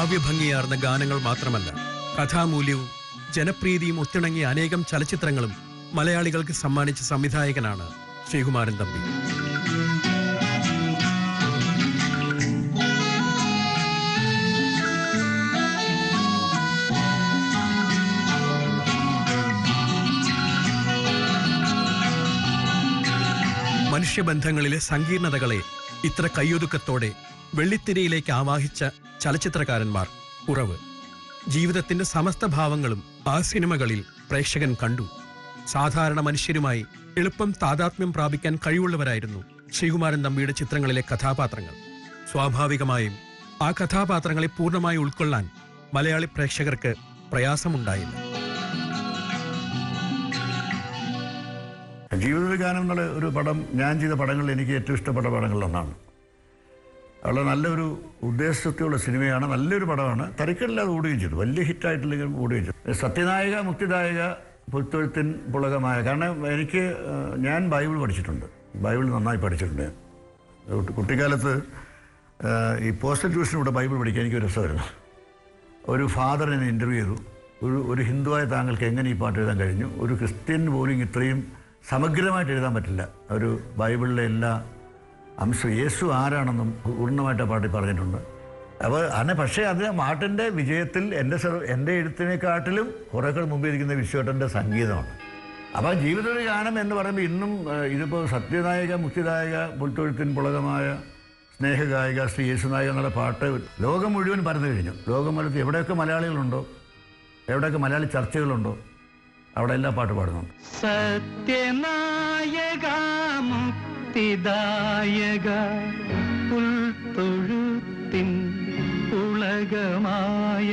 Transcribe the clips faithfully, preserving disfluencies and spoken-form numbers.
കാവ്യഭംഗിയാർന്ന ഗാനങ്ങൾ മാത്രമല്ല, കഥാമൂല്യവും ജനപ്രീതിയും ഒത്തിണങ്ങിയ അനേകം ചലച്ചിത്രങ്ങളും മലയാളികൾക്ക് സമ്മാനിച്ച സംവിധായകനാണ് ശ്രീകുമാരൻ തമ്പി. മനുഷ്യബന്ധങ്ങളിലെ സങ്കീർണതകളെ ഇത്ര കയ്യൊതുക്കത്തോടെ വെള്ളിത്തിരയിലേക്ക് ആവാഹിച്ച ചലച്ചിത്രകാരന്മാർ കുറവ്. ജീവിതത്തിന്റെ സമസ്ത ഭാവങ്ങളും ആ സിനിമകളിൽ പ്രേക്ഷകൻ കണ്ടു. സാധാരണ മനുഷ്യരുമായി എളുപ്പം താദാത്മ്യം പ്രാപിക്കാൻ കഴിവുള്ളവരായിരുന്നു ശ്രീകുമാരൻ തമ്പിയുടെ ചിത്രങ്ങളിലെ കഥാപാത്രങ്ങൾ. സ്വാഭാവികമായും ആ കഥാപാത്രങ്ങളെ പൂർണ്ണമായി ഉൾക്കൊള്ളാൻ മലയാളി പ്രേക്ഷകർക്ക് പ്രയാസമുണ്ടായില്ല. ജീവിതഗാനം എന്നുള്ള ഒരു പടം ഞാൻ ചെയ്ത പടങ്ങളിൽ എനിക്ക് ഏറ്റവും ഇഷ്ടപ്പെട്ട പടങ്ങളിലൊന്നാണ്. വളരെ നല്ലൊരു ഉദ്ദേശത്തോടുള്ള സിനിമയാണ്, നല്ലൊരു പടമാണ്. തരക്കേടില്ലാതെ ഓടുകയും ചെയ്തു, വലിയ ഹിറ്റായിട്ടില്ലെങ്കിലും ഓടുകയും ചെയ്തു. സത്യനായിക മുക്തിദായക പുൽത്തൊഴുത്തിൻ പുളകമായ, കാരണം എനിക്ക് ഞാൻ ബൈബിൾ പഠിച്ചിട്ടുണ്ട്, ബൈബിൾ നന്നായി പഠിച്ചിട്ടുണ്ട്. കുട്ടിക്കാലത്ത് ഈ പോസ്റ്റൽ ട്യൂഷനിലൂടെ ബൈബിൾ പഠിക്കാൻ എനിക്ക് ഒരു രസമായിരുന്നു. ഒരു ഫാദർ എന്നെ ഇൻ്റർവ്യൂ ചെയ്തു. ഒരു ഒരു ഹിന്ദുവായ താങ്കൾക്ക് എങ്ങനെ ഈ പാട്ട് എഴുതാൻ കഴിഞ്ഞു? ഒരു ക്രിസ്ത്യൻ പോലും ഇത്രയും സമഗ്രമായിട്ട് എഴുതാൻ പറ്റില്ല. ഒരു ബൈബിളിലെ എല്ലാ അംശം യേശു ആരാണെന്നും പൂർണ്ണമായിട്ട് ആ പാട്ടിൽ പറഞ്ഞിട്ടുണ്ട്. അപ്പോൾ അങ്ങനെ, പക്ഷേ അത് പാട്ടിൻ്റെ വിജയത്തിൽ എൻ്റെ സർ എൻ്റെ എഴുത്തിനെക്കാട്ടിലും കുറേക്കൾ മുമ്പ് ഇരിക്കുന്ന വിശ്വേട്ടൻ്റെ സംഗീതമാണ്. അപ്പോൾ ജീവിതയുടെ ഗാനം എന്ന് പറയുമ്പോൾ ഇന്നും ഇതിപ്പോൾ സത്യനായിക മുക്തിദായക പുൽത്തൊഴുത്തിൻ പുളകമായ സ്നേഹഗായിക ശ്രീ യേശുനായിക എന്നുള്ള പാട്ട് ലോകം മുഴുവൻ പരന്നു കഴിഞ്ഞു. ലോകം മുഴുവൻ എവിടെയൊക്കെ മലയാളികളുണ്ടോ, എവിടെയൊക്കെ മലയാളി ചർച്ചകളുണ്ടോ, അവിടെ എല്ലാ പാട്ട് പാടുന്നുണ്ട്. സത്യനായക മുക്തിദായക പുൽത്തൊഴുത്തിൻ പുളകമായ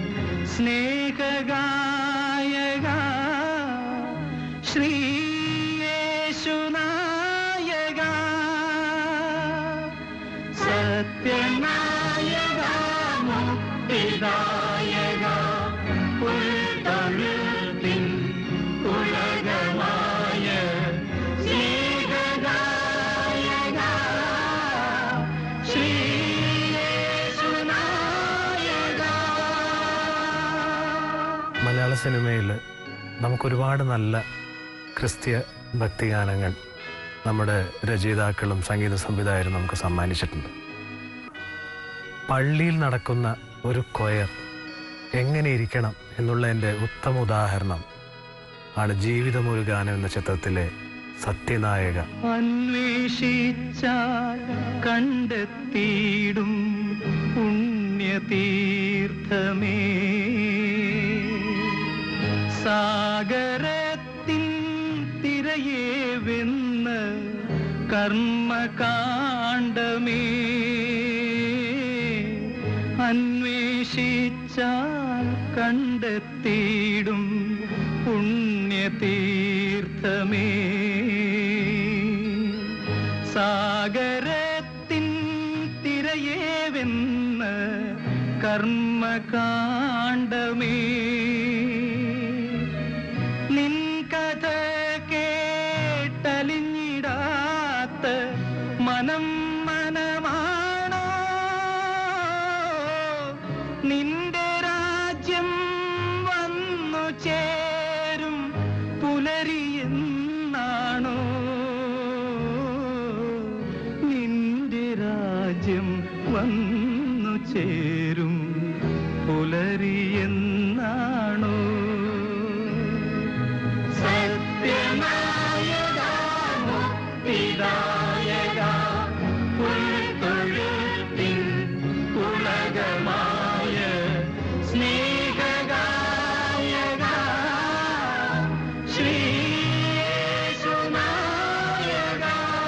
സ്നേഹഗായക ശ്രീ യേശുനായക. സത്യനായക മുക്തിദായക പുൽത്തൊഴുത്തിൻ പുളകമായ സ്നേഹഗായക ശ്രീ യേശുനായക. മലയാള സിനിമയിൽ നമുക്കൊരുപാട് നല്ല ക്രിസ്തീയ ഭക്തിഗാനങ്ങൾ നമ്മുടെ രചയിതാക്കളും സംഗീത സംവിധായകരും നമുക്ക് സമ്മാനിച്ചിട്ടുണ്ട്. പള്ളിയിൽ നടക്കുന്ന ഒരു കൊയർ എങ്ങനെ ഇരിക്കണം എന്നുള്ളതിൻ്റെ ഉത്തമ ഉദാഹരണം ആണ് ജീവിതമൊരു ഗാനം എന്ന ചിത്രത്തിലെ സത്യനായക. അന്വേഷിച്ചാൽ കണ്ടെത്തിയിടും പുണ്യതീർത്ഥമേ, സാഗരത്തിൻ തിരയെ വെന്ന് കർമ്മകാണ്ഡമേ, അന്വേഷിച്ചാൽ കണ്ടെത്തിയിടും പുണ്യതീർത്ഥമേ, സാഗരത്തിൻ തിരയെ വെന്ന് കർമ്മകാണ്ഡമേ, നിൻ കഥ കേട്ടലിഞ്ഞിടാത്ത മനം മനമാണോ, നിന്റെ രാജ്യം വന്നു ചേരും പുലരിയെന്നാണോ, നിന്റെ രാജ്യം വന്നു ചേരും പുലരിയെന്നാണോ. സത്യനായക മുക്തിദായക പുൽത്തൊഴുത്തിൻ പുളകമായ സ്നേഹഗായക ശ്രീ യേശുനായക.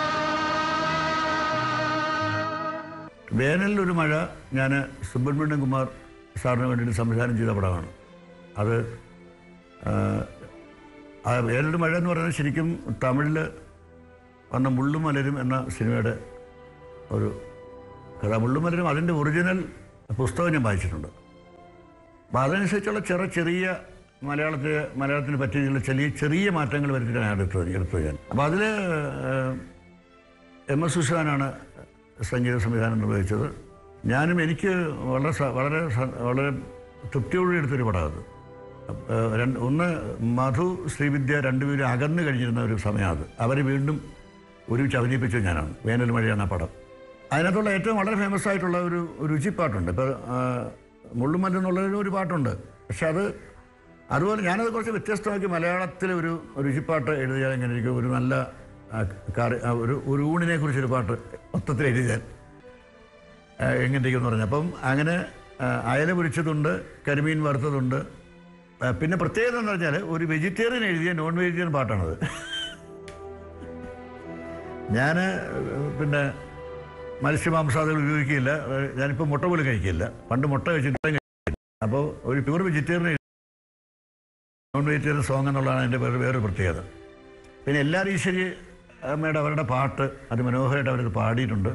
വേനലിലൊരു മഴ ഞാൻ സുബ്രഹ്മണ്യം കുമാർ സാറിന് വേണ്ടിയിട്ട് സംവിധാനം ചെയ്ത പടമാണ്. അത് ആ വേനലൊരു മഴ എന്ന് പറയുന്നത് ശരിക്കും തമിഴിൽ വന്ന മുള്ളും മലരും എന്ന സിനിമയുടെ ഒരു കഥ. മുള്ളും മലരും അതിൻ്റെ ഒറിജിനൽ പുസ്തകം ഞാൻ വായിച്ചിട്ടുണ്ട്. അപ്പോൾ അതനുസരിച്ചുള്ള ചെറു ചെറിയ മലയാളത്തെ മലയാളത്തിന് പറ്റിയുള്ള ചെറിയ ചെറിയ മാറ്റങ്ങൾ വരുത്തിയിട്ടാണ് ഞാൻ എടുത്തത് എടുത്തത് ഞാൻ. അപ്പോൾ അതിൽ എം എസ് സുഷാനാണ് സംഗീത സംവിധാനം നിർവഹിച്ചത്. ഞാനും എനിക്ക് വളരെ സ- വളരെ സ- വളരെ തൃപ്തിയോടെ എടുത്തൊരു പടം അത്. രണ്ട് ഒന്ന് മധു ശ്രീവിദ്യ രണ്ടുപേരും അകന്നു കഴിഞ്ഞിരുന്ന ഒരു സമയം അത്. അവർ വീണ്ടും ഒരുമിച്ച് അഭിനയിപ്പിച്ചത് ഞാനാണ്. വേനൽ മഴയാണ് ആ പടം. അതിനകത്തുള്ള ഏറ്റവും വളരെ ഫേമസ് ആയിട്ടുള്ള ഒരു രുചിപ്പാട്ടുണ്ട്. ഇപ്പോൾ മുള്ളുമല്ല് എന്നുള്ളൊരു ഒരു പാട്ടുണ്ട്. പക്ഷെ അത് അതുപോലെ ഞാനത് കുറച്ച് വ്യത്യസ്തമാക്കി മലയാളത്തിലെ ഒരു രുചിപ്പാട്ട് എഴുതിയാൽ എങ്ങനെ ഇരിക്കും, ഒരു നല്ല കറി ഒരു ഒരു ഊണിനെ കുറിച്ചൊരു പാട്ട് മൊത്തത്തിൽ എഴുതിയാൽ എങ്ങനെ ഇരിക്കും എന്ന് പറഞ്ഞു. അപ്പം അങ്ങനെ അയല പൊരിച്ചതുണ്ട്, കരിമീൻ വറുത്തതുണ്ട്. പിന്നെ പ്രത്യേകത എന്ന് പറഞ്ഞാൽ ഒരു വെജിറ്റേറിയൻ എഴുതിയ നോൺ വെജിറ്റേറിയൻ പാട്ടാണത്. ഞാൻ പിന്നെ മത്സ്യമാംസാദികൾ ഉപയോഗിക്കില്ല. ഞാനിപ്പോൾ മുട്ട പോലും കഴിക്കില്ല. പണ്ട് മുട്ട കഴിച്ചിട്ട് കഴിക്കില്ല. അപ്പോൾ ഒരു pure vegetarian non vegetarian song എന്നുള്ളതാണ് എൻ്റെ വേറെ വേറൊരു പ്രത്യേകത. പിന്നെ എല്ലാവരും ഈശ്വരി അമ്മയുടെ അവരുടെ പാട്ട് അതിമനോഹരമായിട്ട് അവരത് പാടിയിട്ടുണ്ട്.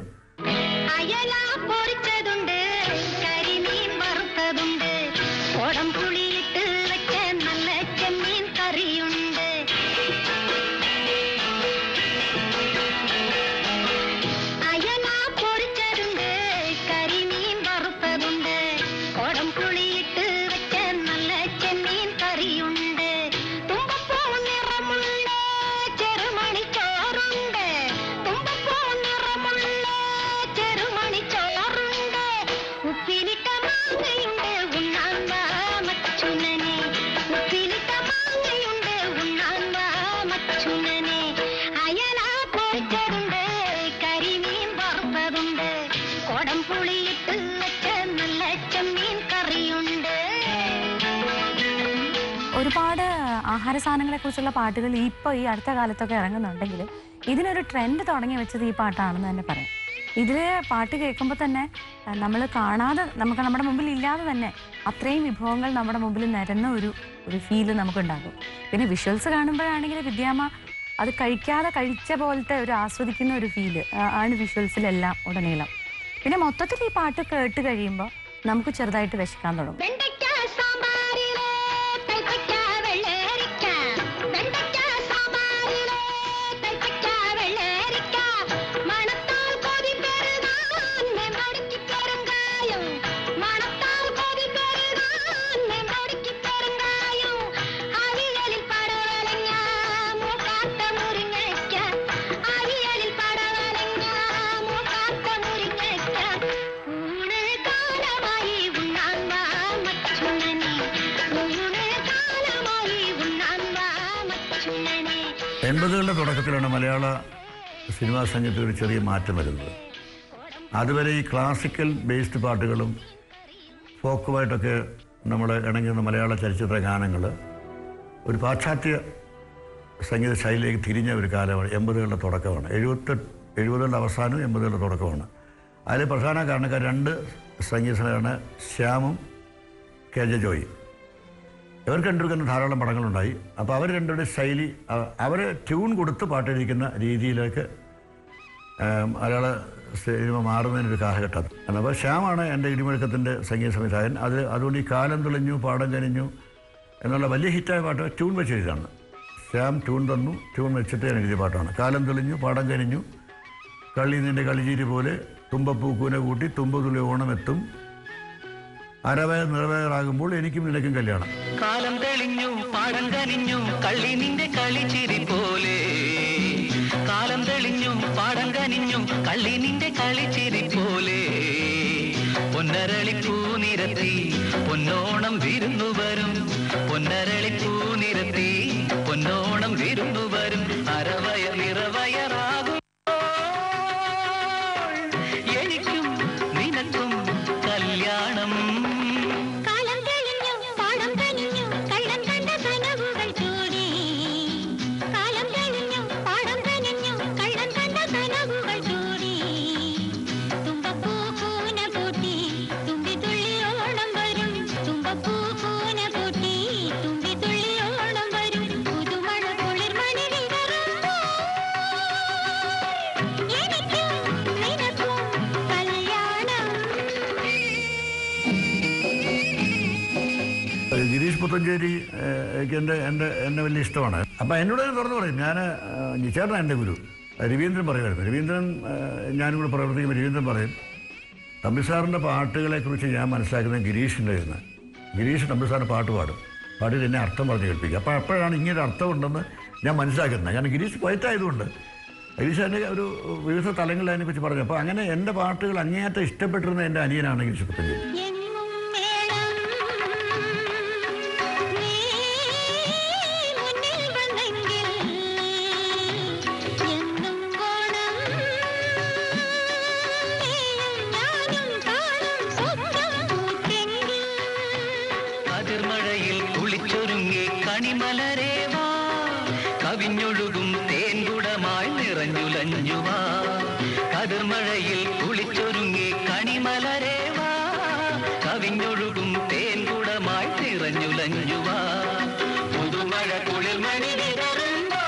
ഒരുപാട് ആഹാര സാധനങ്ങളെ കുറിച്ചുള്ള പാട്ടുകൾ ഇപ്പോൾ ഈ അടുത്ത കാലത്തൊക്കെ ഇറങ്ങുന്നുണ്ടെങ്കിലും ഇതിനൊരു ട്രെൻഡ് തുടങ്ങി വെച്ചത് ഈ പാട്ടാണെന്ന് തന്നെ പറയാം. ഇതിൽ പാട്ട് കേൾക്കുമ്പോൾ തന്നെ നമ്മൾ കാണാതെ നമുക്ക് നമ്മുടെ മുമ്പിൽ ഇല്ലാതെ തന്നെ അത്രയും വിഭവങ്ങൾ നമ്മുടെ മുമ്പിൽ നിരന്ന ഒരു ഒരു ഫീല് നമുക്കുണ്ടാകും. പിന്നെ വിഷ്വൽസ് കാണുമ്പോഴാണെങ്കിൽ വിദ്യാമ്മ അത് കഴിക്കാതെ കഴിച്ച പോലത്തെ ഒരു ആസ്വദിക്കുന്ന ഒരു ഫീല് ആണ് വിഷ്വൽസിലെല്ലാം ഉടനീളം. പിന്നെ മൊത്തത്തിൽ ഈ പാട്ട് കേട്ട് കഴിയുമ്പോൾ നമുക്ക് ചെറുതായിട്ട് വിശക്കാൻ തുടങ്ങും. എൺപതുകളുടെ തുടക്കത്തിലാണ് മലയാള സിനിമാ സംഗീതത്തിൽ ഒരു ചെറിയ മാറ്റം വരുന്നത്. അതുവരെ ഈ ക്ലാസിക്കൽ ബേസ്ഡ് പാട്ടുകളും ഫോക്കുമായിട്ടൊക്കെ നമ്മൾ ഇണങ്ങുന്ന മലയാള ചലച്ചിത്ര ഗാനങ്ങൾ ഒരു പാശ്ചാത്യ സംഗീത ശൈലിയിലേക്ക് തിരിഞ്ഞ ഒരു കാലമാണ്. എൺപതുകളുടെ തുടക്കമാണ്. എഴുപത്തെട്ട് എഴുപതുകളുടെ അവസാനവും എൺപതുകളുടെ തുടക്കമാണ്. അതിൽ പ്രധാന കാരണക്കാർ രണ്ട് സംഗീതജ്ഞരാണ്, ശ്യാമും കെ ജെ ജോയി. ഇവർക്ക് രണ്ടുപേർക്കും ധാരാളം പടങ്ങളുണ്ടായി. അപ്പോൾ അവർ രണ്ടുപേരുടെ ശൈലി അവർ ട്യൂൺ കൊടുത്ത് പാട്ടെഴുതിക്കുന്ന രീതിയിലേക്ക് മലയാള സിനിമ മാറുന്നതിനൊരു കാലഘട്ടം. അപ്പോൾ ശ്യാമാണ് എൻ്റെ ഇടിമുഴക്കത്തിൻ്റെ സംഗീത സംവിധായകൻ. അത് അതുകൊണ്ട് ഈ കാലം തെളിഞ്ഞു പാടം കനിഞ്ഞു എന്നുള്ള വലിയ ഹിറ്റായ പാട്ട് ട്യൂൺ വെച്ച് എഴുതാണ്. ശ്യാം ട്യൂൺ തന്നു, ട്യൂൺ വെച്ചിട്ട് ഞാൻ എഴുതിയ പാട്ടാണ്. കാലം തെളിഞ്ഞു പാടം കനിഞ്ഞു, കളി നിൻ്റെ കളിചീരി പോലെ, തുമ്പപ്പൂ കൂന കൂട്ടി തുമ്പതുള്ളി ഓണമെത്തും, അരവയ നിറവയറാകുമ്പോൾ എനിക്കും നിനക്കും കല്യാണം. കാലം തെളിഞ്ഞു പാടം കനിഞ്ഞു കള്ളി നിന്റെ കളിച്ചിരി പോലെ, കാലം തെളിഞ്ഞു പാടം കനിഞ്ഞു കള്ളി നിന്റെ കളിച്ചിരി പോലെ, പൊന്നരളിപ്പൂ നിരത്തി പൊന്നോണം വിരുന്നു വരും, പൊന്നരളിപ്പൂ നിരത്തി പൊന്നോണം വിരുന്നു വരും, അരവയ നിറവയറാകും എനിക്കും നിനക്കും കല്യാണം. ഗിരീഷ് പുത്തഞ്ചേരി എൻ്റെ എൻ്റെ എന്നെ വലിയ ഇഷ്ടമാണ്. അപ്പം എന്നോട് തുറന്നു പറയും, ഞാൻ ചേട്ടനാണ് എൻ്റെ ഗുരു. രവീന്ദ്രൻ പറയുമായിരുന്നു. രവീന്ദ്രൻ ഞാനും കൂടെ പ്രവർത്തിക്കുമ്പോൾ രവീന്ദ്രൻ പറയും, തമ്പി സാറിൻ്റെ പാട്ടുകളെക്കുറിച്ച് ഞാൻ മനസ്സിലാക്കുന്നത് ഗിരീഷിൻ്റെ ഇരുന്ന് ഗിരീഷ് തമ്പി സാറിൻ്റെ പാട്ട് പാടും പാടിയിട്ട് എന്നെ അർത്ഥം പറഞ്ഞ് കേൾപ്പിക്കുക. അപ്പോൾ അപ്പോഴാണ് ഇങ്ങനെ അർത്ഥമുണ്ടെന്ന് ഞാൻ മനസ്സിലാക്കുന്നത്. കാരണം ഗിരീഷ് പോയിട്ടായതുകൊണ്ട് ഗിരീഷ് എൻ്റെ ഒരു വിവിധ തലങ്ങളിൽ അതിനെക്കുറിച്ച് പറഞ്ഞു. അപ്പോൾ അങ്ങനെ എൻ്റെ പാട്ടുകൾ അങ്ങേയറ്റം ഇഷ്ടപ്പെട്ടിരുന്ന എൻ്റെ അനിയനാണ് ഗിരീഷ് പുത്തഞ്ചേരി. കവിഞ്ഞൊഴുകും തേൻകുടമായി നിറഞ്ഞുലഞ്ഞുവാ കതിർമഴയിൽ കുളിച്ചൊരുങ്ങി കണിമലരേവാ കവിഞ്ഞൊഴുകും തേൻകുടമായി നിറഞ്ഞുലഞ്ഞുവാ പുതുമഴ കുളിർമണി വിതറുമ്പോ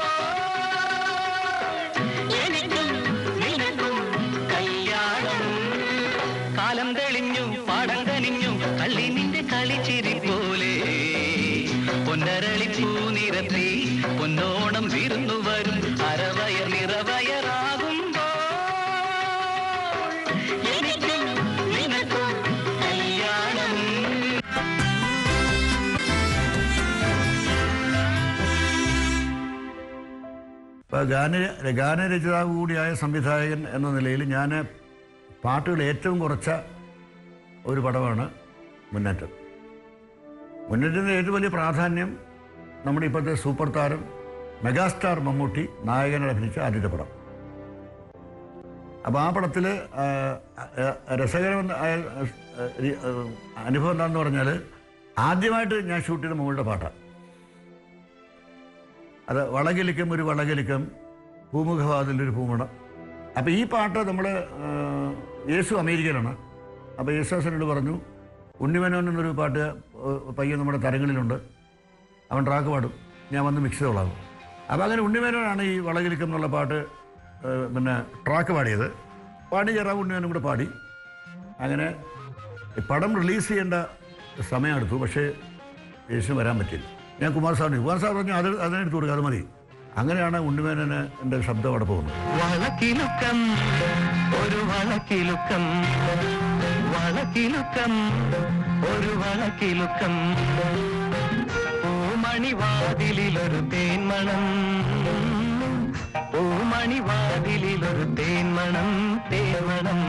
എനിക്കും നിനക്കും കല്യാണം കാലം തെളിഞ്ഞു പാടം കനിഞ്ഞു കള്ളി നിന്റെ കളിച്ചിരി പോലെ പൊന്നരളിപ്പൂ നിരത്തി പൊന്നോണം വിരുന്നു വരും അരവയർ നിറവയറാകുമ്പോ എനിക്കും നിനക്കും കല്യാണം. ഇപ്പോൾ ഗാന ഗാനരചയിതാവ് കൂടിയായ സംവിധായകൻ എന്ന നിലയിൽ ഞാൻ പാട്ടുകൾ ഏറ്റവും കുറച്ച ഒരു പടമാണ് മുന്നേറ്റം. മുന്നേറ്റത്തിൻ്റെ ഏറ്റവും വലിയ പ്രാധാന്യം നമ്മുടെ ഇപ്പോഴത്തെ സൂപ്പർ താരം മെഗാസ്റ്റാർ മമ്മൂട്ടി നായകനെ അഭിനയിച്ച ആദ്യത്തെ പടം. അപ്പോൾ ആ പടത്തിൽ രസകരമെന്ന അനുഭവം എന്താണെന്ന് പറഞ്ഞാൽ ആദ്യമായിട്ട് ഞാൻ ഷൂട്ട് ചെയ്ത മമ്മൂട്ടിയുടെ പാട്ടാണ് അത്. വളകിലിക്കം ഒരു വളകിലിക്കം പൂമുഖവാതിലൊരു പൂമണം. അപ്പോൾ ഈ പാട്ട് നമ്മൾ യേശു അമേരിക്കയിലാണ്. അപ്പോൾ യേശുദാസനോട് പറഞ്ഞു, ഉണ്ണിമേനോൻ എന്നൊരു പാട്ട് പയ്യൻ നമ്മുടെ തരങ്ങളിലുണ്ട്, അവൻ ട്രാക്ക് പാടും, ഞാൻ വന്ന് മിക്സ് ചെയ്തോളാം. അപ്പോൾ അങ്ങനെ ഉണ്ണിമേനോനാണ് ഈ വളകിലിക്കം എന്നുള്ള പാട്ട് പിന്നെ ട്രാക്ക് പാടിയത്. പാടി ചേരാൻ ഉണ്ണിമേനും കൂടെ പാടി. അങ്ങനെ പടം റിലീസ് ചെയ്യേണ്ട സമയം എടുത്തു. പക്ഷേ യേശു വരാൻ പറ്റില്ല. ഞാൻ കുമാർ സാറിന് കുമാർ സാർ പറഞ്ഞു അത് അതിനെടുത്ത് കൊടുക്കുക, അത് മതി. അങ്ങനെയാണ് ഉണ്ണിമേനന് എൻ്റെ ശബ്ദം അവിടെ പോകുന്നത്. വളക്കിലുക്കം ഒരു വളക്കിലുക്കം വളക്കിലുക്കം ഒരു വളക്കിലുക്കം പൂമണിവാതിലൊരു തേന്മണം പൂമണിവാതിലൊരു തേന്മണം തേന്മണം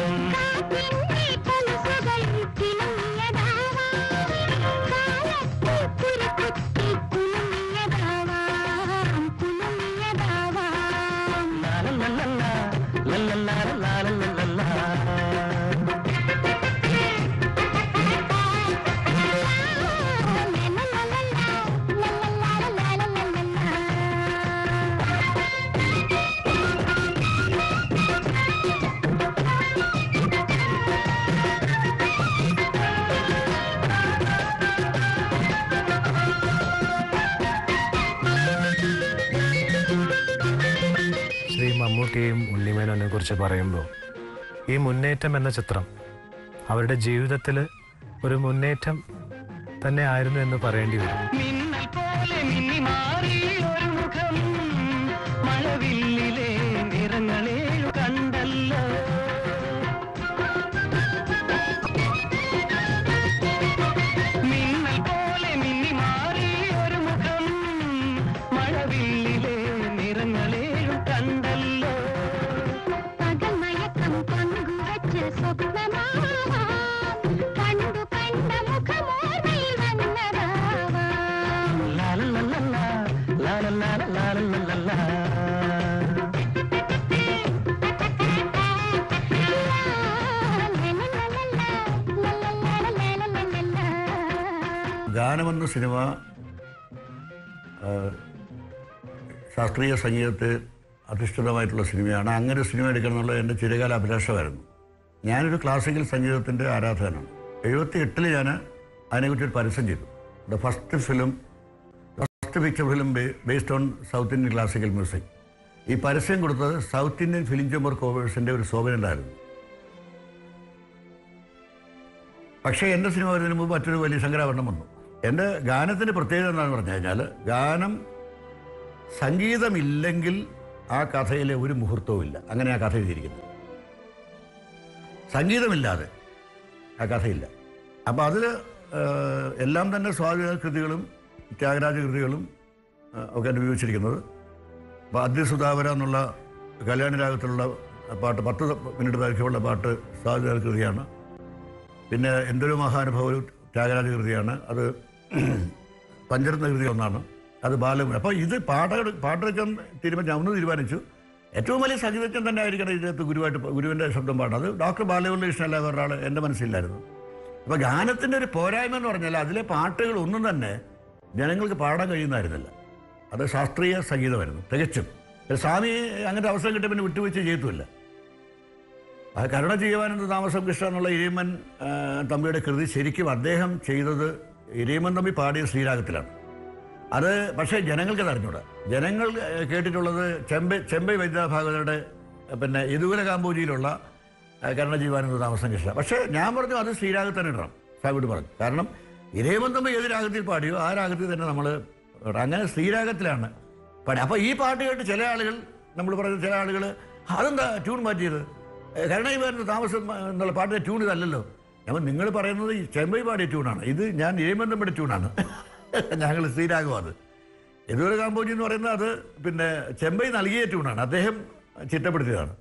മമ്മൂട്ടിയെയും ഉണ്ണിമേനോനെ കുറിച്ച് പറയുമ്പോൾ ഈ മുന്നേറ്റം എന്ന ചിത്രം അവരുടെ ജീവിതത്തിൽ ഒരു മുന്നേറ്റം തന്നെ ആയിരുന്നു എന്ന് പറയേണ്ടി വരും. ഗാനമെന്ന സിനിമ ശാസ്ത്രീയ സംഗീതത്തെ അധിഷ്ഠിതമായിട്ടുള്ള സിനിമയാണ്. അങ്ങനെ സിനിമ എടുക്കണം എന്നുള്ളത് എൻ്റെ ചിരകാല അഭിലാഷമായിരുന്നു. ഞാനൊരു ക്ലാസിക്കൽ സംഗീതത്തിൻ്റെ ആരാധകനാണ്. എഴുപത്തി എട്ടിൽ ഞാൻ അതിനെക്കുറിച്ചൊരു പരസ്യം ചെയ്തു. The first film first picture film based on south Indian classical music. ഈ പരസ്യം കൊടുത്തത് സൗത്ത് ഇന്ത്യൻ ഫിലിം ചേംബർ കോവേഴ്സിൻ്റെ ഒരു സോബനുണ്ടായിരുന്നു. പക്ഷേ എൻ്റെ സിനിമ വരുന്നതിന് മുമ്പ് മറ്റൊരു വലിയ ശങ്കരാഭരണം വന്നു. എൻ്റെ ഗാനത്തിൻ്റെ പ്രത്യേകത എന്താണെന്ന് പറഞ്ഞു കഴിഞ്ഞാൽ ഗാനം സംഗീതമില്ലെങ്കിൽ ആ കഥയിലെ ഒരു മുഹൂർത്തവും ഇല്ല. അങ്ങനെ ആ കഥ എഴുതിയിരിക്കുന്നത്. സംഗീതമില്ലാതെ ആ കഥയില്ല. അപ്പോൾ അതിൽ എല്ലാം തന്നെ സ്വാതിക കൃതികളും ത്യാഗരാജ കൃതികളും ഒക്കെ ഉപയോഗിച്ചിരിക്കുന്നത്. അപ്പോൾ അദ്യസുധാവര എന്നുള്ള കല്യാണ രാഗത്തിലുള്ള പാട്ട്, പത്ത് മിനിറ്റ് ദൈർഘ്യമുള്ള പാട്ട് സ്വാതിക കൃതിയാണ്. പിന്നെ എന്തൊരു മഹാനുഭവം ത്യാഗരാജ കൃതിയാണ്. അത് പഞ്ചരത്ന കൃതി ഒന്നാണ്. അത് ബാലമുര. അപ്പോൾ ഇത് പാട്ട് പാട്ടെടുക്കാൻ തീരുമാനിച്ചു. ഒന്ന് തീരുമാനിച്ചു ഏറ്റവും വലിയ സംഗീതജ്ഞൻ തന്നെ ആയിരിക്കണം ഇതിനകത്ത് ഗുരുവായിട്ട് ഗുരുവിൻ്റെ ശബ്ദം പാടുന്നത്. അത് ഡോക്ടർ ബാലമുരളീകൃഷ്ണൻ അല്ല വേറൊരാൾ എൻ്റെ മനസ്സിലായിരുന്നു. അപ്പോൾ ഗാനത്തിൻ്റെ ഒരു പോരായ്മ എന്ന് പറഞ്ഞാൽ അതിലെ പാട്ടുകൾ ഒന്നും തന്നെ ജനങ്ങൾക്ക് പാടാൻ കഴിയുന്നതായിരുന്നില്ല. അത് ശാസ്ത്രീയ സംഗീതമായിരുന്നു തികച്ചും. സ്വാമി അങ്ങനത്തെ അവസരം കിട്ടിയ പിന്നെ വിട്ടുവീഴ്ച ചെയ്തില്ല. ആ കരുണ ചെയ്യുവാനെന്ന് താമസം കൃഷ്ണ എന്നുള്ള ഇരയിമ്മൻ തമ്പിയുടെ കൃതി ശരിക്കും അദ്ദേഹം ചെയ്തത് ഇരയിമ്മൻ തമ്പി പാടിയ ശ്രീരാഗത്തിലാണ്. അത് പക്ഷേ ജനങ്ങൾക്കത് അറിഞ്ഞൂടാ. ജനങ്ങൾ കേട്ടിട്ടുള്ളത് ചെമ്പൈ ചെമ്പൈ വൈദ്യഭാഗവതരുടെ പിന്നെ യദുകുല കാമ്പോജിയിലുള്ള കരുണ ജീവാനന്ദ താമസം കൃഷ്ണ. പക്ഷേ ഞാൻ പറഞ്ഞു അത് ശ്രീരാഗത്തിന് ഇടണം. സാവിഡ് പറഞ്ഞു. കാരണം ഇരയിമ്മൻ തമ്പി ഏത് രാഗത്തിൽ പാടിയോ ആ രാഗത്തിൽ തന്നെ നമ്മൾ അങ്ങനെ ശ്രീരാഗത്തിലാണ് പാടി. അപ്പോൾ ഈ പാട്ട് കേട്ട് ചില ആളുകൾ നമ്മൾ പറയുന്നത് ചില ആളുകൾ അതെന്താ ട്യൂൺ മാറ്റിയത്, കരുണ ജീവാനന്ദ താമസം എന്നുള്ള പാട്ടിൻ്റെ ട്യൂൺ ഇതല്ലല്ലോ. അപ്പോൾ നിങ്ങൾ പറയുന്നത് ഈ ചെമ്പൈ പാടിയ ട്യൂണാണ്, ഇത് ഞാൻ ഇരയിമ്മൻ തമ്പിയുടെ ട്യൂണാണ്, ഞങ്ങൾ ശ്രീരാഗം. അത് യദുകുല കാമ്പോജി എന്ന് പറയുന്നത് അത് പിന്നെ ചെമ്പൈ നൽകിയ ട്യൂണാണ്, അദ്ദേഹം ചിട്ടപ്പെടുത്തിയതാണ്.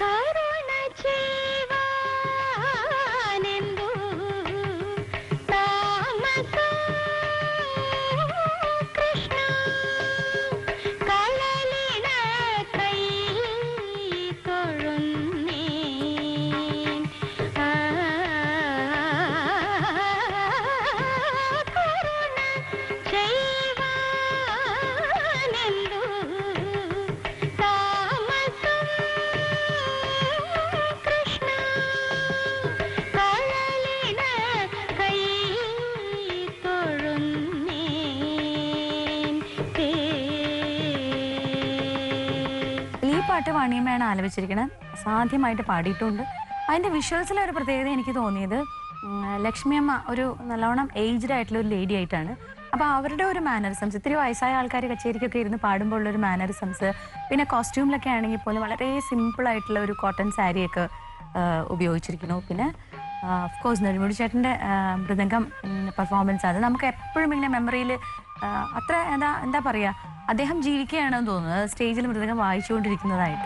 പാട്ട് വാണിയമ്മയാണ് ആലപിച്ചിരിക്കുന്നത്. സാധ്യമായിട്ട് പാടിയിട്ടുണ്ട്. അതിൻ്റെ വിഷ്വൽസിലെ ഒരു പ്രത്യേകത എനിക്ക് തോന്നിയത് ലക്ഷ്മിയമ്മ ഒരു നല്ലോണം ഏജ്ഡ് ആയിട്ടുള്ള ഒരു ലേഡി ആയിട്ടാണ്. അപ്പോൾ അവരുടെ ഒരു മാനറിസംസ്, ഇത്തിരി വയസ്സായ ആൾക്കാർ കച്ചേരിക്കൊക്കെ ഇരുന്ന് പാടുമ്പോൾ ഉള്ളൊരു മാനറിസംസ്, പിന്നെ കോസ്റ്റ്യൂമിലൊക്കെ ആണെങ്കിൽ പോലും വളരെ സിമ്പിളായിട്ടുള്ള ഒരു കോട്ടൺ സാരിയൊക്കെ ഉപയോഗിച്ചിരിക്കുന്നു. പിന്നെ ഓഫ് കോഴ്സ് നെടുമുടി ചേട്ടൻ്റെ മൃദംഗം പെർഫോമൻസ്, അത് നമുക്ക് എപ്പോഴും ഇങ്ങനെ മെമ്മറിയിൽ അത്ര എന്താ എന്താ പറയുക, അദ്ദേഹം ജീവിക്കുകയാണെന്ന് തോന്നുന്നത് സ്റ്റേജിൽ മൃദംഗം വായിച്ചുകൊണ്ടിരിക്കുന്നതായിട്ട്.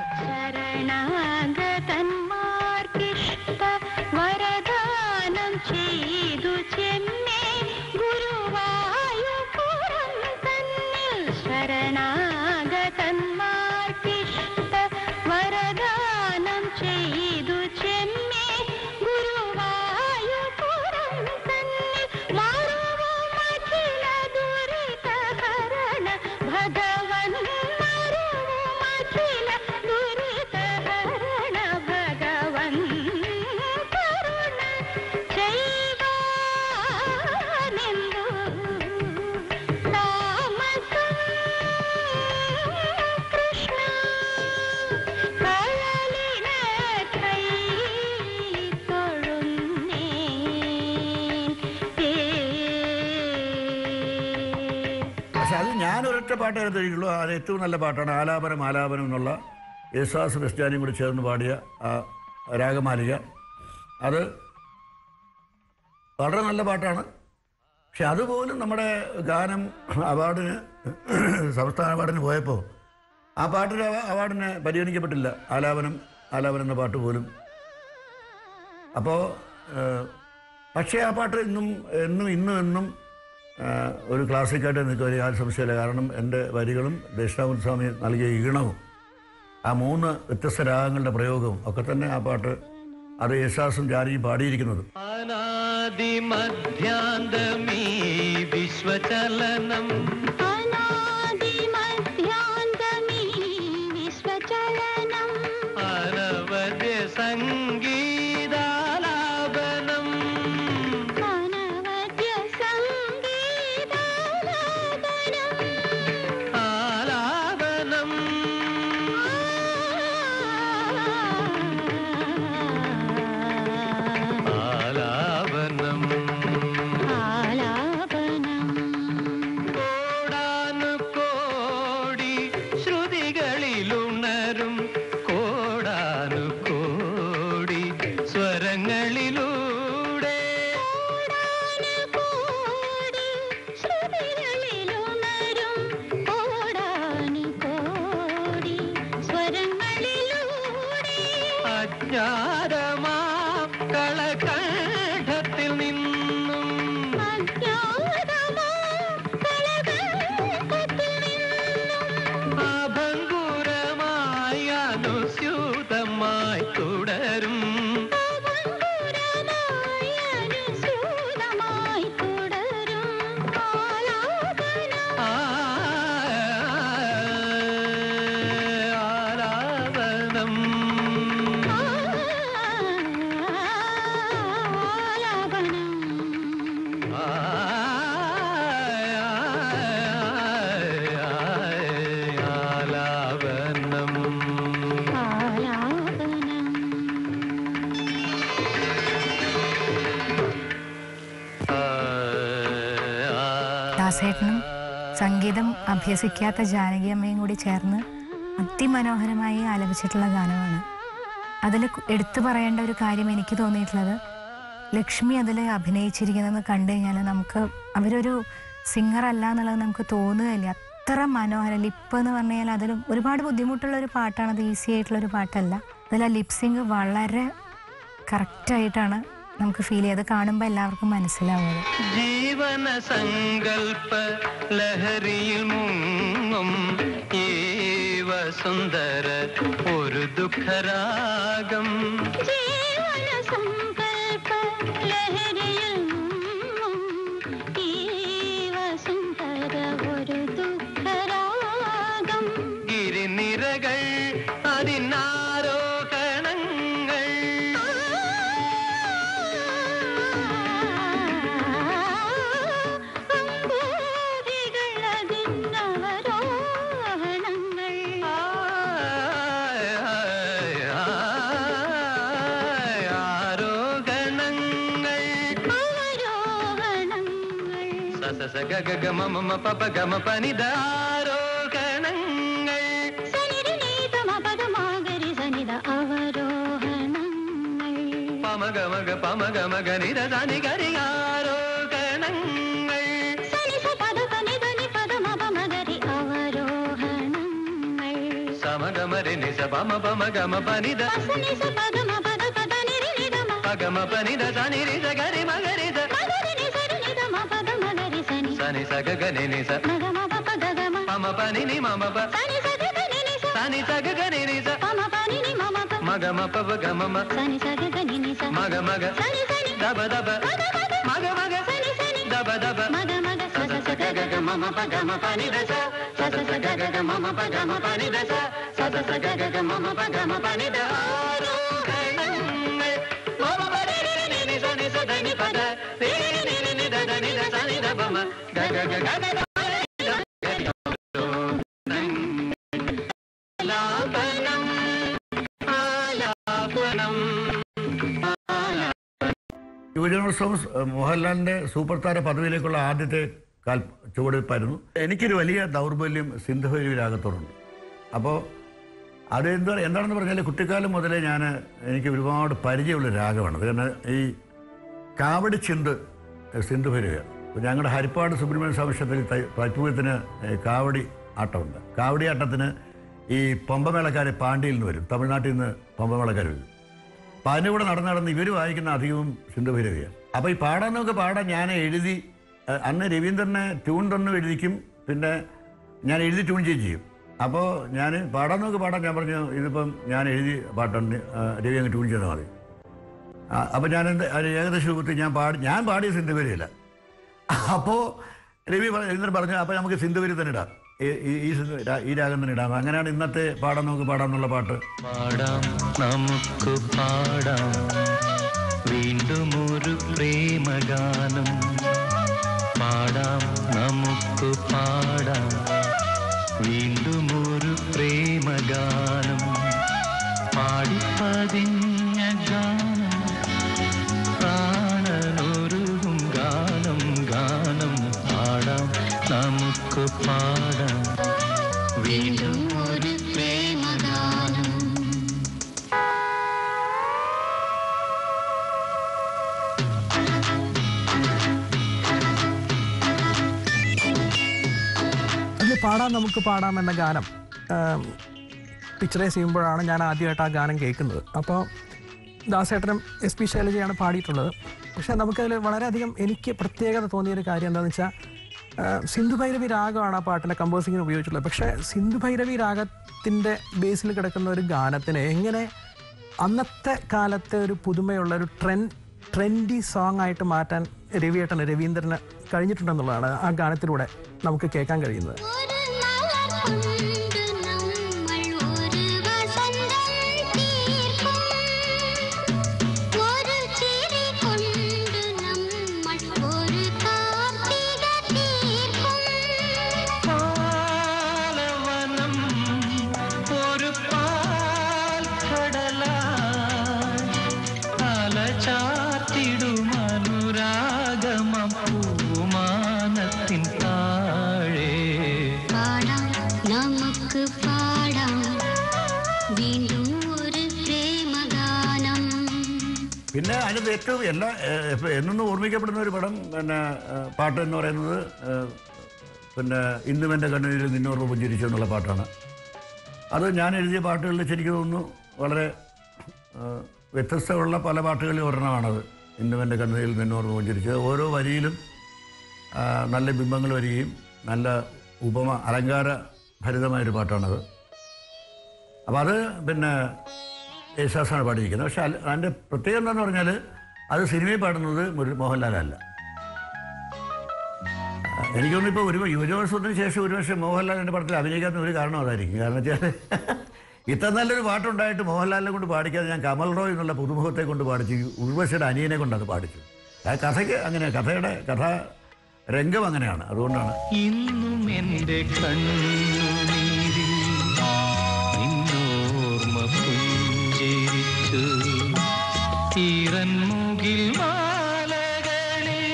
അത് ഞാനൊരൊറ്റ പാട്ടേ എഴുതിയിട്ടുള്ളൂ. അത് ഏറ്റവും നല്ല പാട്ടാണ് ആലാപനം ആലാപനം എന്നുള്ള യേശുദാസും ക്രിസ്ത്യാനിയും കൂടി ചേർന്ന് പാടിയ ആ രാഗമാലിക. അത് വളരെ നല്ല പാട്ടാണ്. പക്ഷെ അതുപോലും നമ്മുടെ ഗാനം അവാർഡിന് സംസ്ഥാന അവാർഡിന് പോയപ്പോൾ ആ പാട്ടിന് അവാർഡിന് പരിഗണിക്കപ്പെട്ടില്ല. ആലാപനം ആലാപനം എന്ന പാട്ട് പോലും. അപ്പോൾ പക്ഷേ ആ പാട്ട് ഇന്നും എന്നും ഇന്നും എന്നും ഒരു ക്ലാസിക്കായിട്ട് നിൽക്കുക യാതൊരു സംശയമില്ല. കാരണം എൻ്റെ വരികളും ദക്ഷിണാമൂർത്തി സ്വാമി നൽകിയ ഈണവും ആ മൂന്ന് വ്യത്യസ്ത രാഗങ്ങളുടെ പ്രയോഗവും ഒക്കെ തന്നെ ആ പാട്ട് അത് യേശുദാസും ജാനകിയും പാടിയിരിക്കുന്നത്. വിശ്വചലനം അനവദ്യ സംഗീതാലാപനം ആലാപനം ആലാപനം ആലാപനം അജ്ഞാതമാ കളകണ്ഠത്തിൽ നിന്നും അഭംഗുരമായി അനുസ്യൂതമായി തുടരും ദാസേട്ടനും സംഗീതം അഭ്യസിക്കാത്ത ജാനകിയമ്മയും കൂടി ചേർന്ന് അതിമനോഹരമായി ആലപിച്ചിട്ടുള്ള ഗാനമാണ്. അതിൽ എടുത്തു പറയേണ്ട ഒരു കാര്യം എനിക്ക് തോന്നിയിട്ടുള്ളത്, ലക്ഷ്മി അതിൽ അഭിനയിച്ചിരിക്കുന്നതെന്ന് കണ്ടു കഴിഞ്ഞാൽ നമുക്ക് അവരൊരു സിംഗർ അല്ല എന്നുള്ളത് നമുക്ക് തോന്നുകയില്ല. അത്ര മനോഹരം. ലിപ്പ് എന്ന് പറഞ്ഞു കഴിഞ്ഞാൽ അതിൽ ഒരുപാട് ബുദ്ധിമുട്ടുള്ള ഒരു പാട്ടാണ്, അത് ഈസി ആയിട്ടുള്ളൊരു പാട്ടല്ല. അതിൽ ആ ലിപ്സിങ് വളരെ കറക്റ്റായിട്ടാണ് നമുക്ക് ഫീൽ ചെയ്ത് കാണുമ്പോൾ എല്ലാവർക്കും മനസ്സിലാവുന്നത്. ജീവന സങ്കൽപ്പ ലഹരിയിൽ മുങ്ങും ഈ വസുന്ധര ഒരു ദുഃഖരാഗം. ജീവന സങ്കൽപ്പ ലഹരിയിൽ മുങ്ങും ഈ വസുന്ധര ഒരു ദുഃഖരാഗം. ഗിരിനിരകൾ അതിനാരോഹണങ്ങൾ ഗഗ മമ പപ ഗമ പനിദ ആരോഹണങ്ങൾ പമഗ മഗ പമഗ മഗ നിര സനി ഗരി ആരോഹണങ്ങൾ സമഗമരി നിസ പമ പമ ഗമ പനിദ പഗമ പനിദ സനി രിസ ഗരി മഗരിദ സനി സഗ ഗനി നിസ പമ പനി നി മമ പ സനി സഗ ഗനി നിസ മഗ മ പ ഗ മ മ മഗ മഗ ദബ ദബ മഗ മഗ ദബ ദബ സ സ ഗ ഗ മ മ പ ഗ മ പ നി ദ സ സ സ ഗ ഗ മ മ പ ഗ മ പ നി ദ സ സ സ ഗ ഗ മ മ പ ഗ മ പ നി ദ ആരോഹണങ്ങൾ മമ പ നി നി നി സ നി സ ധ നി പ ധ നി നി നി നി ധ ധ നി ധ സ നി ധ പ മ ഗ ഗ ഗ ഗ ഗ യുവജനോത്സവം മോഹൻലാലിൻ്റെ സൂപ്പർ താര പദവിയിലേക്കുള്ള ആദ്യത്തെ കാൽ ചുവടുവയ്പ്പായിരുന്നു. എനിക്കൊരു വലിയ ദൗർബല്യം സിന്ധുഭൈരവി രാഗത്തോടുണ്ട്. അപ്പോൾ അതെന്താ എന്താണെന്ന് പറഞ്ഞാൽ കുട്ടിക്കാലം മുതലേ ഞാൻ എനിക്ക് ഒരുപാട് പരിചയമുള്ള രാഗമാണ്. കാരണം ഈ കാവടി ചിന്ത് സിന്ധുഭൈരവിയാണ്. ഞങ്ങളുടെ ഹരിപ്പാട് സുബ്രഹ്മണ്യ സ്വാമി ക്ഷേത്രത്തിൽ തൈപ്പൂയത്തിന് കാവടി ആട്ടമുണ്ട്. കാവടി ആട്ടത്തിന് ഈ പമ്പമേളക്കാർ പാണ്ടിയിൽ നിന്ന് വരും, തമിഴ്നാട്ടിൽ നിന്ന് പമ്പമേളക്കാർ വരും. അപ്പം അതിൻ്റെ കൂടെ നടന്ന് നടന്ന് ഇവർ വായിക്കുന്ന അധികവും സിന്ധുഭൈരവിയാണ്. അപ്പോൾ ഈ പാടാന്നൊക്കെ പാടാൻ ഞാൻ എഴുതി, അന്ന് രവീന്ദ്രനെ ട്യൂൺ തന്നെ എഴുതിക്കും, പിന്നെ ഞാൻ എഴുതി ട്യൂൺ ചെയ്യുകയും ചെയ്യും. അപ്പോൾ ഞാൻ പാടാന്നൊക്കെ പാടാൻ ഞാൻ പറഞ്ഞു, ഇതിപ്പം ഞാൻ എഴുതി പാട്ടുണ്ട്, രവി അങ്ങ് ട്യൂൺ ചെയ്താൽ മതി. അപ്പോൾ ഞാൻ എന്ത് ഏകദേശ രൂപത്തിൽ ഞാൻ പാടി ഞാൻ പാടിയ സിന്ധുഭൈരവിയില്ല. അപ്പോൾ രവി രവീന്ദ്രൻ പറഞ്ഞു, അപ്പോൾ നമുക്ക് സിന്ധുഭൈരവി തന്നെ ഇടാം, ഈ ഈ രാഗം തന്നെ ഇടാം. അങ്ങനെയാണ് ഇന്നത്തെ പാടാൻ നമുക്ക് പാടാമെന്നുള്ള പാട്ട്. പാടാം നമുക്ക് പാടാം വീണ്ടും ഒരു പ്രേമഗാനം, പാടാം നമുക്ക് പാടാം വീണ്ടും ഒരു പ്രേമഗാനം, പാടിപ്പതിഞ്ഞ ഗാനം പ്രാണനൊരുകും ഗാനം, ഗാനം പാടാം നമുക്ക് പാടാം വീണ്ടും ഒരു പ്രേമഗാനം. അതിൽ പാടാം നമുക്ക് പാടാം എന്ന ഗാനം പിക്ചറൈസ് ചെയ്യുമ്പോഴാണ് ഞാൻ ആദ്യമായിട്ട് ആ ഗാനം കേൾക്കുന്നത്. അപ്പോൾ ദാസേട്ടനും എസ് പി ശൈലജയാണ് പാടിയിട്ടുള്ളത്. പക്ഷേ നമുക്കതിൽ വളരെയധികം എനിക്ക് പ്രത്യേകത തോന്നിയൊരു കാര്യം എന്താണെന്ന് വെച്ചാൽ സിന്ധു ഭൈരവി രാഗമാണ് ആ പാട്ടിൻ്റെ കമ്പോസിങ്ങിന് ഉപയോഗിച്ചിട്ടുള്ളത്. പക്ഷേ സിന്ധു ഭൈരവി രാഗത്തിൻ്റെ ബേസിൽ കിടക്കുന്ന ഒരു ഗാനത്തിന് എങ്ങനെ അന്നത്തെ കാലത്തെ ഒരു പുതുമയുള്ള ഒരു ട്രെൻഡ് ട്രെൻഡി സോങ് ആയിട്ട് മാറ്റാൻ രവിയേട്ടന് രവീന്ദ്രന് കഴിഞ്ഞിട്ടുണ്ടെന്നുള്ളതാണ് ആ ഗാനത്തിലൂടെ നമുക്ക് കേൾക്കാൻ കഴിയുന്നത്. പിന്നെ അതിനകത്ത് ഏറ്റവും എല്ലാ എന്നൊന്നും ഓർമ്മിക്കപ്പെടുന്ന ഒരു പടം പിന്നെ പാട്ട് എന്ന് പറയുന്നത് പിന്നെ ഇന്നും എൻ്റെ കണ്ണുനീരിൽ നിന്നോർമ്മ പുഞ്ചിരിച്ചു എന്നുള്ള പാട്ടാണ്. അത് ഞാൻ എഴുതിയ പാട്ടുകളിൽ ശരിക്കും തോന്നുന്നു വളരെ വ്യത്യസ്തമുള്ള പല പാട്ടുകളിൽ ഒരെണ്ണമാണത്. ഇന്നും എൻ്റെ കണ്ണുനീരിൽ നിന്നോർമ്മ പുഞ്ചിരിച്ചത് ഓരോ വരിയിലും നല്ല ബിംബങ്ങൾ വരികയും നല്ല ഉപമ അലങ്കാര ഭരിതമായൊരു പാട്ടാണത്. അപ്പോൾ അത് പിന്നെ യേശുദാസാണ് പാടിയിരിക്കുന്നത്. പക്ഷെ അതിൻ്റെ പ്രത്യേകത എന്താണെന്ന് പറഞ്ഞാൽ അത് സിനിമയിൽ പാടുന്നത് മോഹൻലാലല്ല. എനിക്കൊന്നും ഇപ്പോൾ ഒരു യുവജോത്സവത്തിന് ശേഷം ഒരുപക്ഷെ മോഹൻലാൽ എൻ്റെ പടത്തിൽ അഭിനയിക്കാത്ത ഒരു കാരണം അതായിരിക്കും. കാരണം വെച്ചാൽ ഇത്ര നല്ലൊരു പാട്ടുണ്ടായിട്ട് മോഹൻലാലിനെ കൊണ്ട് പാടിക്കാതെ ഞാൻ കമൽ റോയ് എന്നുള്ള പുതുമുഖത്തെ കൊണ്ട് പാടിച്ചു, ഉർവശിയുടെ അനിയനെ കൊണ്ട് അത് പാടിച്ചു. ആ കഥയ്ക്ക് അങ്ങനെ കഥയുടെ കഥ രംഗം അങ്ങനെയാണ്. അതുകൊണ്ടാണ് ഇന്നും എൻ്റെ കണ്ണുനീരിൽ നിന്നോർമ്മ പുഞ്ചിരിച്ചു ഈറൻമുകിൽ മാലകളിൽ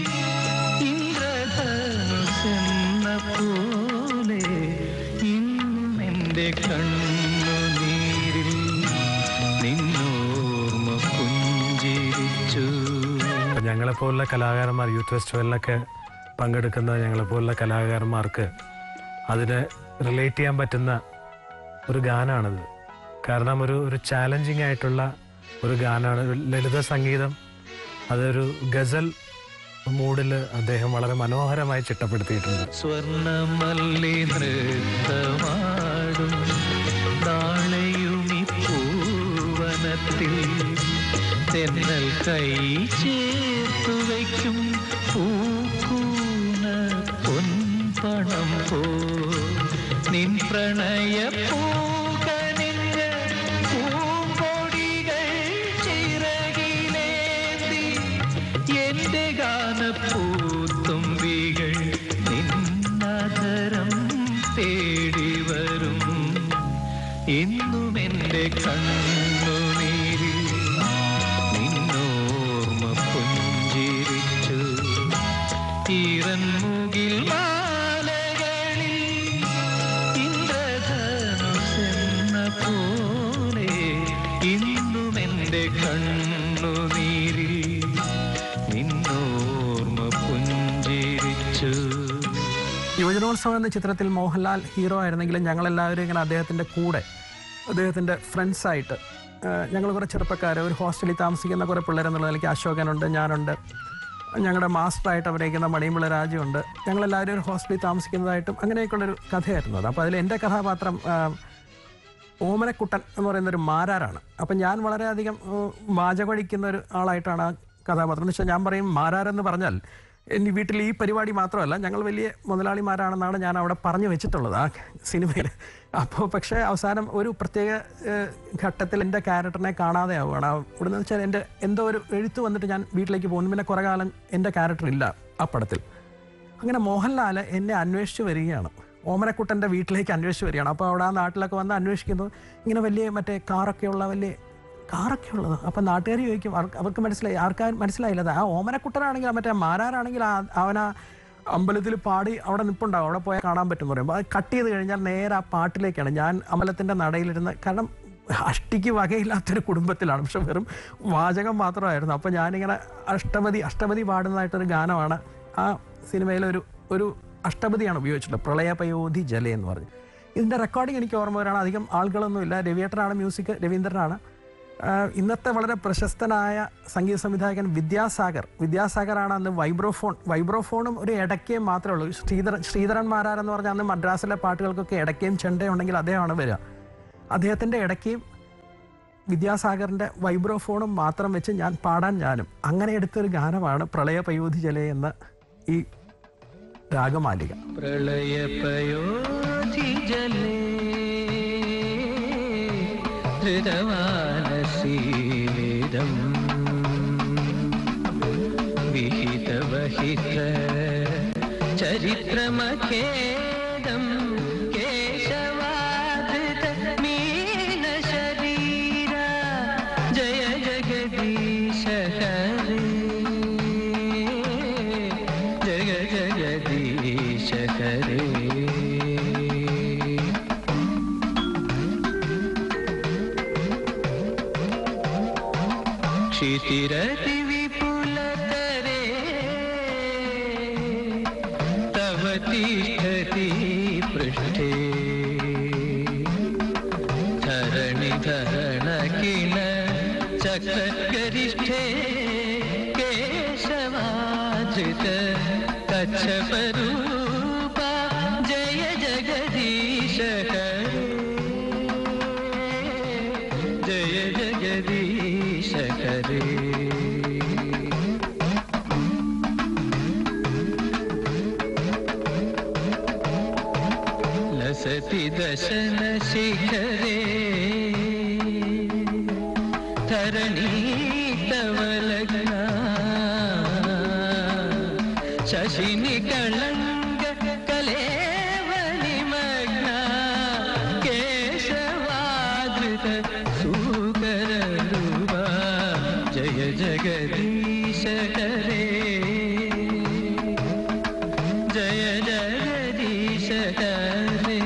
ഇന്ദ്രധനുസെന്ന പോലെ ഇന്നും എൻ്റെ കണ്ണുനീരിൽ നിന്നോർമ്മ പുഞ്ചിരിച്ചു. ഞങ്ങളെപ്പോലുള്ള കലാകാരന്മാർ യൂത്ത് ഫെസ്റ്റിവലിലൊക്കെ പങ്കെടുക്കുന്ന ഞങ്ങളെപ്പോലുള്ള കലാകാരന്മാർക്ക് അതിന് റിലേറ്റ് ചെയ്യാൻ പറ്റുന്ന ഒരു ഗാനമാണിത്. കാരണം ഒരു ഒരു ചാലഞ്ചിങ് ആയിട്ടുള്ള ഒരു ഗാനമാണ്. ലളിത സംഗീതം, അതൊരു ഗസൽ മൂഡിൽ അദ്ദേഹം വളരെ മനോഹരമായി ചിട്ടപ്പെടുത്തിയിട്ടുണ്ട്. സ്വർണ്ണമല്ലി നൃത്തമാടും നാളെയുമി പൂവനത്തിൽ തെന്നൽ കൈ ചേർത്തു വയ്ക്കും പൂക്കൂന പൊൻപണം പോ നിൻ പ്രണയ പൂകനിഞ്ഞ പൂമ്പൊടികൾ ചിറകിലേന്തി എന്റെ ഗാനപ്പൂത്തുമ്പികൾ നിന്നതരം തേടി വരും. ഇന്നും എൻ്റെ കണ്ണുനീരിൽ നിന്നോർമ്മ പുഞ്ചിരിച്ചു ഈറൻമുകിൽ മാലകളിൽ ഇന്ദ്രധനുസെന്ന പോലെ ഇന്നും എൻ്റെ കണ്ണുനീരിൽ നിന്നോർമ്മ പുഞ്ചിരിച്ചു. യുവജനോത്സവം എന്ന ചിത്രത്തിൽ മോഹൻലാൽ ഹീറോ ആയിരുന്നെങ്കിലും ഞങ്ങളെല്ലാവരും ഇങ്ങനെ അദ്ദേഹത്തിൻ്റെ കൂടെ അദ്ദേഹത്തിൻ്റെ ഫ്രണ്ട്സായിട്ട് ഞങ്ങൾ കുറേ ചെറുപ്പക്കാർ ഒരു ഹോസ്റ്റലിൽ താമസിക്കുന്ന കുറേ പിള്ളേരെന്നുള്ള നിലയ്ക്ക് അശോകനുണ്ട്, ഞാനുണ്ട്, ഞങ്ങളുടെ മാസ്റ്ററായിട്ട് അഭിനയിക്കുന്ന മണിയമ്പിള്ള രാജുണ്ട്, ഞങ്ങളെല്ലാവരും ഒരു ഹോസ്റ്റലിൽ താമസിക്കുന്നതായിട്ടും അങ്ങനെയൊക്കെയുള്ളൊരു കഥയായിരുന്നു അത്. അപ്പോൾ അതിൽ എൻ്റെ കഥാപാത്രം ഓമനക്കുട്ടൻ എന്ന് പറയുന്നൊരു മാരാരാണ്. അപ്പം ഞാൻ വളരെയധികം വാചകടിക്കുന്ന ഒരു ആളായിട്ടാണ് ആ കഥാപാത്രം. എന്ന് വെച്ചാൽ ഞാൻ പറയും മാരാരെന്ന് പറഞ്ഞാൽ എൻ്റെ വീട്ടിൽ ഈ പരിപാടി മാത്രമല്ല, ഞങ്ങൾ വലിയ മുതലാളിമാരാണെന്നാണ് ഞാൻ അവിടെ പറഞ്ഞു വെച്ചിട്ടുള്ളത് ആ സിനിമയിൽ. അപ്പോൾ പക്ഷേ അവസാനം ഒരു പ്രത്യേക ഘട്ടത്തിൽ എൻ്റെ ക്യാരക്ടറിനെ കാണാതെ ആവുകയാണ്. ഇവിടെ നിന്ന് വെച്ചാൽ എൻ്റെ എന്തോ ഒരു എഴുത്ത് വന്നിട്ട് ഞാൻ വീട്ടിലേക്ക് പോകുന്നു. പിന്നെ കുറേ കാലം എൻ്റെ ക്യാരക്ടർ ഇല്ല ആ പടത്തിൽ. അങ്ങനെ മോഹൻലാൽ എന്നെ അന്വേഷിച്ച് വരികയാണ്, ഓമനക്കുട്ടൻ്റെ വീട്ടിലേക്ക് അന്വേഷിച്ച് വരികയാണ്. അപ്പോൾ അവിടെ ആ നാട്ടിലൊക്കെ വന്ന് അന്വേഷിക്കുന്നു, ഇങ്ങനെ വലിയ മറ്റേ കാറൊക്കെയുള്ള വലിയ കാറൊക്കെ ഉള്ളത്. അപ്പം നാട്ടുകാർ ചോദിക്കും, അവർക്ക് മനസ്സിലായി, ആർക്കാരും മനസ്സിലായില്ല. ആ ഓമനക്കുട്ടനാണെങ്കിൽ മറ്റേ മാരാരാണെങ്കിൽ അവൻ ആ അമ്പലത്തിൽ പാടി അവിടെ നിൽപ്പുണ്ടാവും, അവിടെ പോയാൽ കാണാൻ പറ്റും പറയുമ്പോൾ അത് കട്ട് ചെയ്ത് കഴിഞ്ഞാൽ നേരെ ആ പാട്ടിലേക്കാണ്. ഞാൻ അമ്പലത്തിൻ്റെ നടയിലിരുന്ന്, കാരണം അഷ്ടിക്ക് വകയില്ലാത്തൊരു കുടുംബത്തിലാണ്, പക്ഷെ വെറും വാചകം മാത്രമായിരുന്നു. അപ്പോൾ ഞാനിങ്ങനെ അഷ്ടപതി അഷ്ടപതി പാടുന്നതായിട്ടൊരു ഗാനമാണ് ആ സിനിമയിലൊരു ഒരു അഷ്ടപതിയാണ് ഉപയോഗിച്ചിട്ടുള്ളത്, പ്രളയപയോധി ജല എന്ന് പറഞ്ഞ്. ഇതിൻ്റെ റെക്കോർഡിങ് എനിക്ക് ഓർമ്മ വരാണ്. അധികം ആളുകളൊന്നുമില്ല, രവിയേട്ടനാണ് മ്യൂസിക്, രവീന്ദ്രനാണ്. ഇന്നത്തെ വളരെ പ്രശസ്തനായ സംഗീത സംവിധായകൻ വിദ്യാസാഗർ വിദ്യാസാഗറാണ് അന്ന് വൈബ്രോഫോൺ വൈബ്രോഫോണും ഒരു ഇടയ്ക്കയും മാത്രമേ ഉള്ളൂ. ശ്രീധരൻ ശ്രീധരൻ മാരാരെന്ന് പറഞ്ഞാൽ അന്ന് മദ്രാസിലെ പാട്ടുകൾക്കൊക്കെ ഇടയ്ക്കയും ചെണ്ടയും ഉണ്ടെങ്കിൽ അദ്ദേഹമാണ് വരിക. അദ്ദേഹത്തിൻ്റെ ഇടയ്ക്കയും വിദ്യാസാഗറിൻ്റെ വൈബ്രോഫോണും മാത്രം വെച്ച് ഞാൻ പാടാൻ ഞാനും അങ്ങനെ എടുത്തൊരു ഗാനമാണ് പ്രളയ പയോധി ജലേ എന്ന ഈ രാഗമാലിക. പ്രളയ പയോധി ജലേ ധൃതവാനസീതം വിഹിതവഹിത ചരിത്രമഖേദം കേശവാധൃത മീനശരീര ജയ ജഗദീശ ഹരേ ജയ ജഗദീശ ഹരേ. क्षितिरति विपुलतरे तव तिष्ठति पृष्ठे धरणि धरणकिण चक्रगरिष्ठे केशवाधृत कच्छपरूपा जय जगदीश हरे जय जगदीश हरे. लसति दशन शिखरे धरणी तव लग्ना शशिनि कलंग कलेवनि मग्ना केशवाधृत सुकररूपा जय जगदीश हरे जय जगदीश हरे.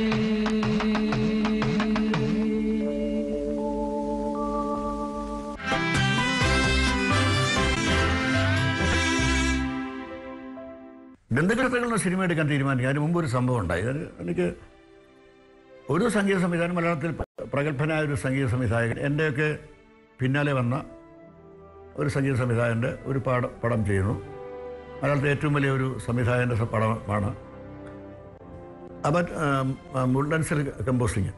ബന്ധുക്കൃതകൾ എന്ന സിനിമ എടുക്കാൻ തീരുമാനിക്കുക. അതിന് മുമ്പ് ഒരു സംഭവം ഉണ്ടായി. അത് എനിക്ക് ഒരു സംഗീത സംവിധാനം, മലയാളത്തിൽ പ്രഗത്ഭനായ ഒരു സംഗീത സംവിധായകൻ, എൻ്റെയൊക്കെ പിന്നാലെ വന്ന ഒരു സംഗീത സംവിധായകൻ്റെ ഒരു പാട പടം ചെയ്യുന്നു. മലയാളത്തിലെ ഏറ്റവും വലിയ ഒരു സംവിധായകൻ്റെ പടമാണ്. അപ്പം മുള്ളൻസിൽ കമ്പോസിങ്.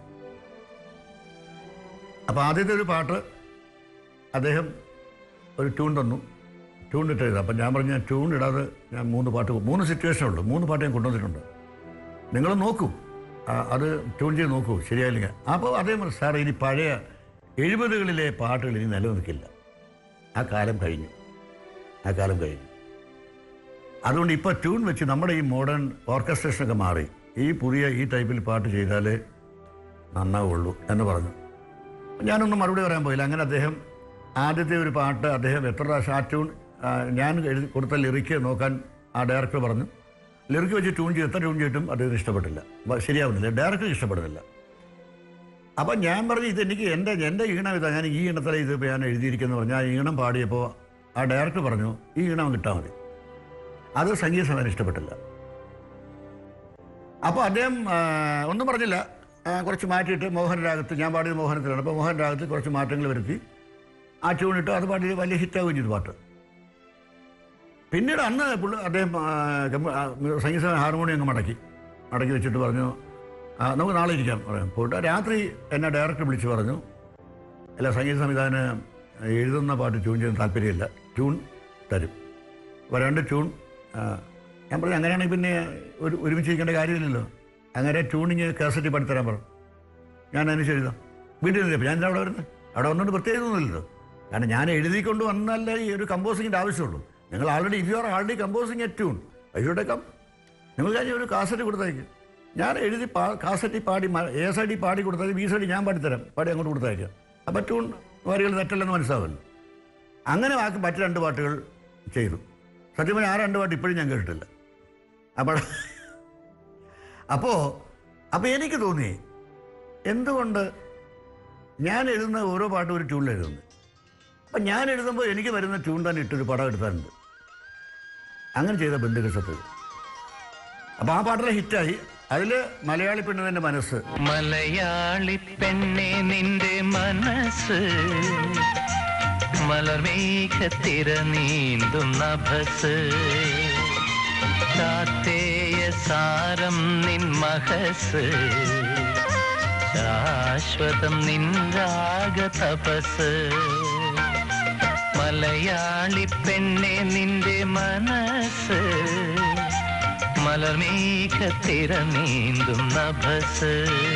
അപ്പോൾ ആദ്യത്തെ ഒരു പാട്ട് അദ്ദേഹം ഒരു ട്യൂൺ തന്നു, ട്യൂൺ ഇട്ടത്. അപ്പം ഞാൻ പറഞ്ഞു, ഞാൻ ട്യൂൺ ഇടാതെ ഞാൻ മൂന്ന് പാട്ട് മൂന്ന് സിറ്റുവേഷനുള്ളൂ, മൂന്ന് പാട്ട് ഞാൻ കൊണ്ടുവന്നിട്ടുണ്ട്, നിങ്ങൾ നോക്കൂ, അത് ട്യൂൺ ചെയ്ത് നോക്കൂ, ശരിയായില്ലെങ്കിൽ. അപ്പോൾ അദ്ദേഹം പറഞ്ഞു, സാർ ഇനി പഴയ എഴുപതുകളിലെ പാട്ടുകൾ ഇനി നിലനിൽക്കില്ല, ആ കാലം കഴിഞ്ഞു, ആ കാലം കഴിഞ്ഞു. അതുകൊണ്ട് ഇപ്പോൾ ട്യൂൺ വെച്ച് നമ്മുടെ ഈ മോഡേൺ ഓർക്കസ്ട്രേഷനൊക്കെ മാറി ഈ പുതിയ ഈ ടൈപ്പിൽ പാട്ട് ചെയ്താലേ നന്നാവുള്ളൂ എന്ന് പറഞ്ഞു. ഞാനൊന്നും മറുപടി പറയാൻ പോയില്ല. അങ്ങനെ അദ്ദേഹം ആദ്യത്തെ ഒരു പാട്ട് അദ്ദേഹം എത്ര പ്രാവശ്യം ആ ട്യൂൺ ഞാൻ എഴുതി കൊടുത്ത ലിറിക്ക് നോക്കാൻ ആ ഡയറക്ടർ പറഞ്ഞു. ലിറിക്ക് വെച്ച് ട്യൂൺ ചെയ്ത് എത്ര ട്യൂൺ ചെയ്തിട്ടും അദ്ദേഹത്തിന് ഇഷ്ടപ്പെട്ടില്ല, ശരിയാവുന്നില്ല, ഡയറക്ടർക്ക് ഇഷ്ടപ്പെടുന്നില്ല. അപ്പം ഞാൻ പറഞ്ഞു, ഇതെനിക്ക് എൻ്റെ എൻ്റെ ഈണം ഇതാ, ഞാൻ ഈ ഈണത്തിലെ ഇത് ഞാൻ എഴുതിയിരിക്കുന്നു പറഞ്ഞു. ആ ഈണം പാടിയപ്പോൾ ആ ഡയറക്ടർ പറഞ്ഞു, ഈ ഈണം കിട്ടാൽ മതി. അത് സംഗീത സംവിധാനം ഇഷ്ടപ്പെട്ടില്ല. അപ്പോൾ അദ്ദേഹം ഒന്നും പറഞ്ഞില്ല, കുറച്ച് മാറ്റിയിട്ട് മോഹൻ രാഗത്ത്, ഞാൻ പാടിയത് മോഹനത്തിലാണ്, അപ്പോൾ മോഹൻ രാഗത്തിൽ കുറച്ച് മാറ്റങ്ങൾ വരുത്തി ആ ട്യൂണിട്ട് അത് പാടി വലിയ ഹിറ്റാവുകയും ചെയ്തു പാട്ട്. പിന്നീട് അന്ന് പുള്ളി അദ്ദേഹം സംഗീത ഹാർമോണിയം അങ്ങ് മടക്കി മടക്കി വെച്ചിട്ട് പറഞ്ഞു, നമുക്ക് നാളെ ഇരിക്കാം പറയാം. പോയിട്ട് രാത്രി എന്നെ ഡയറക്ടർ വിളിച്ച് പറഞ്ഞു, അല്ല സംഗീത സംവിധാനം എഴുതുന്ന പാട്ട് ട്യൂൺ ചെയ്യാൻ താല്പര്യമില്ല, ട്യൂൺ തരും. അപ്പോൾ രണ്ട് ട്യൂൺ ഞാൻ പറഞ്ഞു, അങ്ങനെയാണെങ്കിൽ പിന്നെ ഒരു ഒരുമിച്ച് ഇരിക്കേണ്ട കാര്യമില്ലല്ലോ, അങ്ങനെ ട്യൂണിങ് കാസറ്റ് പഠിത്തരാൻ പറഞ്ഞു. ഞാൻ അതിന് എഴുതാം, വീട്ടിൽ നിന്നില്ല, ഞാൻ അവിടെ വരുന്നത് അവിടെ വന്നുകൊണ്ട് പ്രത്യേകമൊന്നുമില്ലല്ലോ, കാരണം ഞാൻ എഴുതിക്കൊണ്ട് വന്നല്ലേ ഈ ഒരു കമ്പോസിങ്ങിൻ്റെ ആവശ്യമുള്ളൂ. നിങ്ങൾ already if you are already composing a tune I should come, നിങ്ങൾ കാര്യം ഒരു കാസറ്റ് കൊടുത്തയക്കും, ഞാൻ എഴുതി പാ കാസറ്റിൽ പാടി എ സൈഡിൽ പാടി കൊടുത്താൽ ബി സൈഡിൽ ഞാൻ പാടിത്തരാം, പാടി അങ്ങോട്ട് കൊടുത്തയക്കാം. അപ്പോൾ ട്യൂൺ വരികൾ തെറ്റല്ലെന്ന് മനസ്സിലാവല്ലോ. അങ്ങനെ ബാക്കി മറ്റ് രണ്ട് പാട്ടുകൾ ചെയ്തു. സത്യം പറഞ്ഞാൽ ആ രണ്ട് പാട്ട് ഇപ്പോഴും ഞാൻ കേട്ടിട്ടില്ല. അപ്പോൾ അപ്പോൾ അപ്പോൾ എനിക്ക് തോന്നി, എന്തുകൊണ്ട് ഞാൻ എഴുതുന്ന ഓരോ പാട്ടും ഒരു ട്യൂണിൽ എഴുതുന്നത്. അപ്പം ഞാൻ എഴുതുമ്പോൾ എനിക്ക് വരുന്ന ട്യൂൺ തന്നെ ഇട്ടൊരു പടം എടുത്താറുണ്ട്. അങ്ങനെ ചെയ്ത ബന്ധുക്കസത്ത് അപ്പോൾ ആ പാട്ടിലെ ഹിറ്റായി. അതിൽ മലയാളി പെണ്ണിന്റെ മനസ്സ്, മലയാളി പെണ്ണെ നിന്റെ മനസ്സ് മലർമേഘത്തിര നീന്തും നഭസ് കാത്തേയ സാരം നിൻ മഹസ് ശാശ്വതം നിൻ രാഗ തപസ് മലയാളി പെണ്ണെ നിന്റെ മനസ്സ് മലർമേഘത്തിര നീന്തും നഭസ്.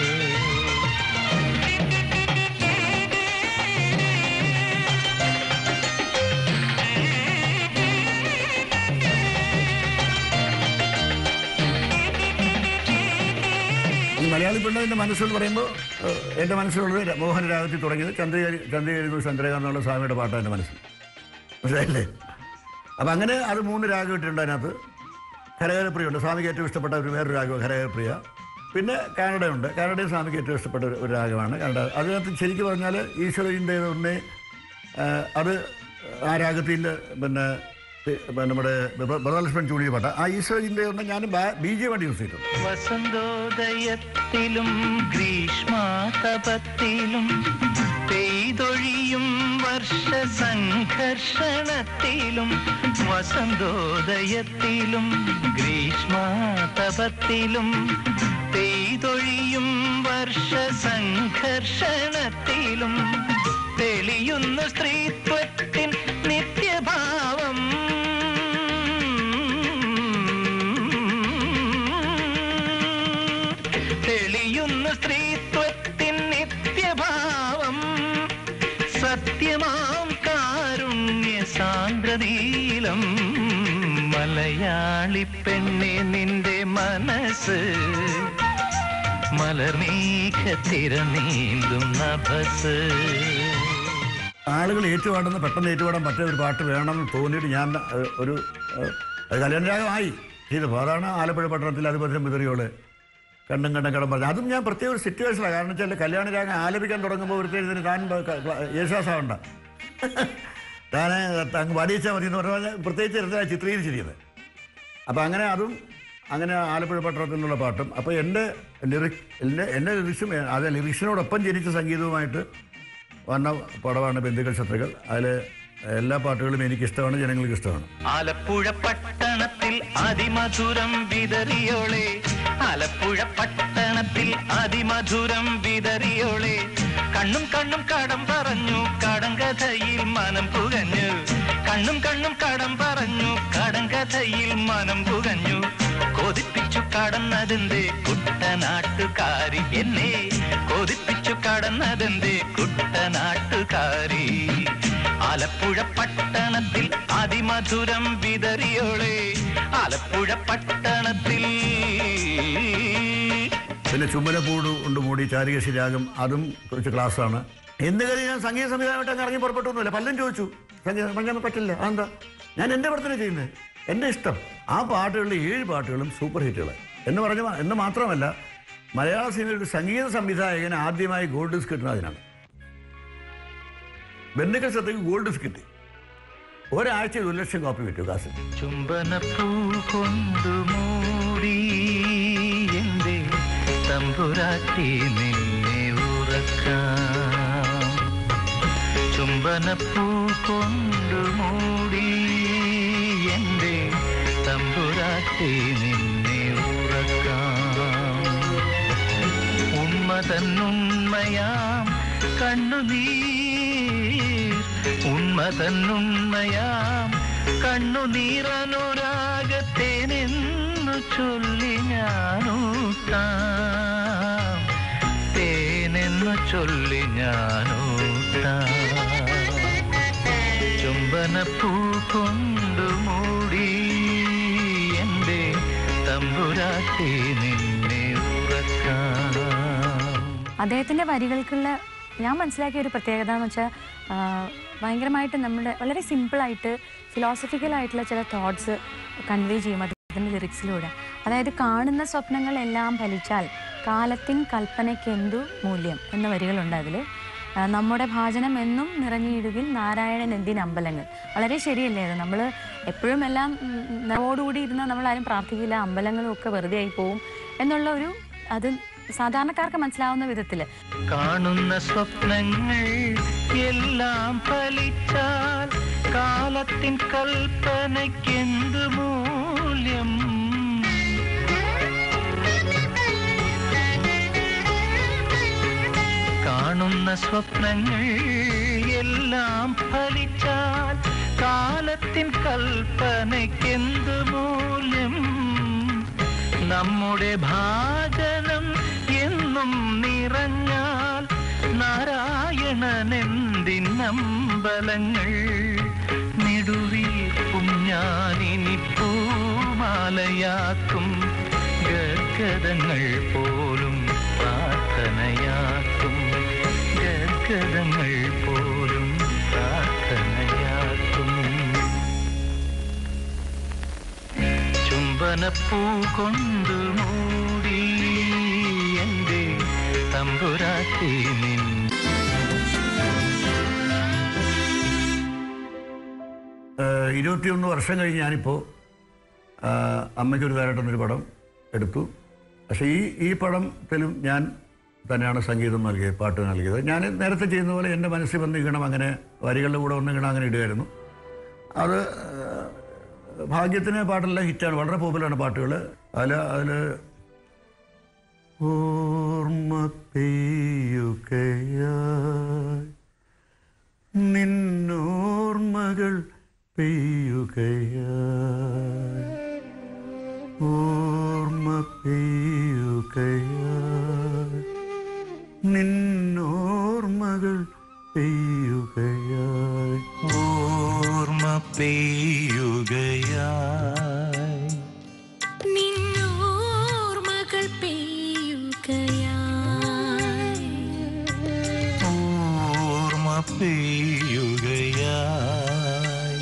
മലയാളി പെണ്ണിന്റെ മനസ്സെന്ന് പറയുമ്പോൾ എൻ്റെ മനസ്സിലുള്ളത് മോഹനരാഗത്തിൽ തുടങ്ങിയത് ചന്ദ്രകേരി ചന്ദ്രകേരി ചന്ദ്രകാന്ത് എന്നുള്ള സ്വാമിയുടെ പാട്ടാണ് എൻ്റെ മനസ്സിൽ. മനസ്സിലായില്ലേ? അപ്പം അങ്ങനെ അത് മൂന്ന് രാഗം ഇട്ടിട്ടുണ്ട്. അതിനകത്ത് ഖരകരപ്രിയ ഉണ്ട്, സ്വാമിക്ക് ഏറ്റവും ഇഷ്ടപ്പെട്ട ഒരു വേറൊരു രാഗം ഖരകരപ്രിയ. പിന്നെ കാനഡയുണ്ട്, കാനഡയും സ്വാമിക്ക് ഏറ്റവും ഇഷ്ടപ്പെട്ട ഒരു രാഗമാണ് കാനഡ. അതിനകത്ത് ശരിക്കും പറഞ്ഞാൽ ഈശ്വരൻ്റെ ഒന്ന് അത് ആ രാഗത്തിൽ പിന്നെ നമ്മുടെ ഭരതലക്ഷ്മൺ ചൂടിയ പാട്ട ആ ഈശ്വരൻ്റെ ഒന്ന് ഞാൻ ബി ജെ വേണ്ടി യൂസ് ചെയ്തിട്ടുണ്ട്. വസന്തോദയത്തിലും ഗ്രീഷ്മാതപത്തിലും പെയ്തൊഴിയും വർഷ സംഘർഷണത്തിലും വസന്തോദയത്തിലും ഗ്രീഷ്മാതപത്തിലും പെയ്തൊഴിയും വർഷ സംഘർഷണത്തിലും തെളിയുന്ന സ്ത്രീത്വത്തിൻ നിത്യഭാവം തെളിയുന്ന സ്ത്രീത്വത്തിൻ നിത്യഭാവം സത്യമാം കാരുണ്യ സാന്ദ്രതീലം മലയാളി പെണ്ണെ നിന്റെ മനസ്സ് മലർമേഘത്തിര നീന്തും നഭസ്. ആളുകൾ ഏറ്റുപാടുന്ന പെട്ടെന്ന് ഏറ്റുപാടാൻ പറ്റിയ ഒരു പാട്ട് വേണമെന്ന് തോന്നിയിട്ട് ഞാൻ ഒരു കല്യാണരാഗമായി ചെയ്തപ്പോൾ അതാണ് ആലപ്പുഴ പട്ടണത്തിൽ അതുപോലെ മിതറിയോള് കണ്ടും കണ്ടും കടം പറഞ്ഞു. അതും ഞാൻ പ്രത്യേക ഒരു സിറ്റുവേഷനാണ്. കാരണം വെച്ചാൽ കല്യാണരാഗം ആലപിക്കാൻ തുടങ്ങുമ്പോൾ ഒരുത്തരുന്നതിന് താൻ യേശുദാസാവണ്ട താൻ അങ്ങ് പാടിയിച്ചാൽ മതി എന്ന് പറഞ്ഞാൽ പ്രത്യേകിച്ച് എടുത്താൽ ചിത്രീകരിച്ചിരിക്കുന്നത്. അപ്പോൾ അങ്ങനെ അതും അങ്ങനെ ആലപ്പുഴ പട്ടണത്തിൽ നിന്നുള്ള പാട്ടും. അപ്പോൾ എൻ്റെ ലിറിക് എൻ്റെ എൻ്റെ ലിറിക്സും അത് ലിറിക്സിനോടൊപ്പം ജനിച്ച സംഗീതവുമായിട്ട് വന്ന പടമാണ് ബന്ധുക്കൾ ശത്രുക്കൾ. അതിൽ എല്ലാ പാട്ടുകളും എനിക്കിഷ്ടമാണ്, ജനങ്ങൾക്ക് ഇഷ്ടമാണ്. ആലപ്പുഴ പട്ടണത്തിൽ അതിമധുരം വിതറിയോളെ ആലപ്പുഴ പട്ടണത്തിൽ അതിമധുരം വിതറിയോളെ കണ്ണും കണ്ണും കടം പറഞ്ഞു കടങ്കഥയിൽ മനം പുകഞ്ഞു കണ്ണും കണ്ണും കടം പറഞ്ഞു കടങ്കഥയിൽ മനം പുകഞ്ഞു കൊതിപ്പിച്ചു കടന്നതെന്തേ കുട്ടനാട്ടുകാരി എന്നെ കൊതിപ്പിച്ചു കടന്നതെന്തേ കുട്ടനാട്ടുകാരി ആലപ്പുഴ പട്ടണത്തിൽ അതിമധുരം വിതറിയോളെ ആലപ്പുഴ പട്ടണത്തിൽ. പിന്നെ ചുമലപ്പൂട് കൊണ്ട് മൂടി ചാരികശി രാഗം അതും കുറച്ച് ക്ലാസ്സാണ്. എന്ത് കാര്യം ഞാൻ സംഗീത സംവിധാനമായിട്ട് അങ്ങ് ഇറങ്ങി പുറപ്പെട്ടൊന്നുമില്ല. പലരും ചോദിച്ചു സംഗീതം പറഞ്ഞാൽ പറ്റില്ല. അതെന്താ? ഞാൻ എൻ്റെ പ്രവർത്തനം ചെയ്യുന്നത്, എൻ്റെ ഇഷ്ടം. ആ പാട്ടുകളിലെ ഏഴ് പാട്ടുകളും സൂപ്പർ ഹിറ്റുകൾ എന്ന് പറഞ്ഞ എന്ന് മാത്രമല്ല മലയാള സിനിമയിൽ ഒരു സംഗീത സംവിധായകന് ആദ്യമായി ഗോൾഡ് ഡിസ്ക് കിട്ടുന്നത് അതിനാണ്. ബന്ധുക്കൾ ശത്രുക്കൾ ഗോൾഡ് ഡിസ്ക് കിട്ടി. ഒരാഴ്ചയിൽ ഒരു ലക്ഷം കോപ്പി വിറ്റു കാസറ്റ്. ചുംബനപ്പൂ കൊണ്ടു മൂടി എന്റെ തമ്പുരാട്ടി നിന്നെ ഉറക്കാം ചുംബനപ്പൂ കൊണ്ടു മൂടി എന്റെ തമ്പുരാട്ടി നിന്നെ ഉറക്കാം ഉന്മതന്നുണ്മയാം കണ്ണുനീർ ഉന്മതന്നുണ്മയാം കണ്ണുനീറനുരാഗത്തേനെന്നു ചൊല്ലി ഞാനൂട്ടാം തേനെന്നു ചൊല്ലി ഞാനൂട്ടാം ചുംബനപ്പൂ കൊണ്ടു മൂടി എന്റെ തമ്പുരാട്ടി നിന്നെ ഉറക്കാം. അദ്ദേഹത്തിൻ്റെ വരികൾക്കുള്ള ഞാൻ മനസ്സിലാക്കിയ ഒരു പ്രത്യേകത എന്ന് വെച്ചാൽ ഭയങ്കരമായിട്ട് നമ്മുടെ വളരെ സിമ്പിളായിട്ട് ഫിലോസഫിക്കലായിട്ടുള്ള ചില തോട്ട്സ് കൺവേ ചെയ്യും അദ്ദേഹത്തിൻ്റെ ലിറിക്സിലൂടെ. അതായത് കാണുന്ന സ്വപ്നങ്ങളെല്ലാം ഫലിച്ചാൽ കാലത്തിൻ കൽപ്പനയ്ക്കെന്തു മൂല്യം എന്ന വരികളുണ്ട് അതിൽ. നമ്മുടെ ഭാജനം എന്നും നിറഞ്ഞിടുകിൽ നാരായണൻ എന്തിന് അമ്പലങ്ങൾ. വളരെ ശരിയല്ലേ അത്? നമ്മൾ എപ്പോഴും എല്ലാം നിറവോടുകൂടി ഇരുന്നാൽ നമ്മളാരും പ്രാർത്ഥിക്കില്ല, അമ്പലങ്ങളും ഒക്കെ വെറുതെ ആയി പോവും എന്നുള്ള ഒരു അത് സാധാരണക്കാർക്ക് മനസ്സിലാവുന്ന വിധത്തിൽ കാണുന്ന സ്വപ്നങ്ങൾ എല്ലാം ഫലിച്ചാൽ കാലത്തിൻ കൽപ്പനയ്ക്കെന്ത് മൂല്യം. കാണുന്ന സ്വപ്നങ്ങൾ എല്ലാം ഫലിച്ചാൽ കാലത്തിൻ കൽപ്പനയ്ക്കെന്ത് മൂല്യം. നമ്മുടെ ഭാജനം എന്നും നിറഞ്ഞാൽ നാരായണനെന്തിനമ്പലങ്ങൾ. നെടുവീർപ്പും ഞാനിനി പൂമാലയാക്കും, ഗദ്ഗതങ്ങൾ പോലും പ്രാർത്ഥനയാക്കും, ഗദ്ഗതങ്ങൾ പോലും പ്രാർത്ഥനയാക്കും. ചുംബനപ്പൂ കൊണ്ടു മൂടി എൻ്റെ തമ്പുരാട്ടി നിൻ. ഇരുപത്തിയൊന്ന് വർഷം കഴിഞ്ഞ് ഞാനിപ്പോൾ അമ്മയ്ക്കൊരു കാലഘട്ടമെന്നൊരു പടം എടുത്തു. പക്ഷേ ഈ ഈ പടത്തിലും ഞാൻ തന്നെയാണ് സംഗീതം നൽകിയത്, പാട്ട് നൽകിയത്. ഞാൻ നേരത്തെ ചെയ്യുന്ന പോലെ എൻ്റെ മനസ്സിൽ വന്ന് ഈണം, അങ്ങനെ വരികളുടെ കൂടെ വന്ന് ഈണം അങ്ങനെ ഇടുമായിരുന്നു. അത് ഭാഗ്യത്തിന് പാട്ടെല്ലാം ഹിറ്റാണ്, വളരെ പോപ്പുലറാണ് പാട്ടുകൾ. അതിൽ അതിൽ ഓർമ്മ പെയ്യുകയായി നിന്നോർമ്മകൾ പെയ്യുകയായി, ഓർമ്മ പെയ്യുകയായി നിന്നോർമ്മകൾ പെയ്യുകയായി, ഓർമ്മ പെയ്യുകയായി നിന്നോർമ്മകൾ പെയ്യുകയായി, ഓർമ്മ പെയ്യുകയായി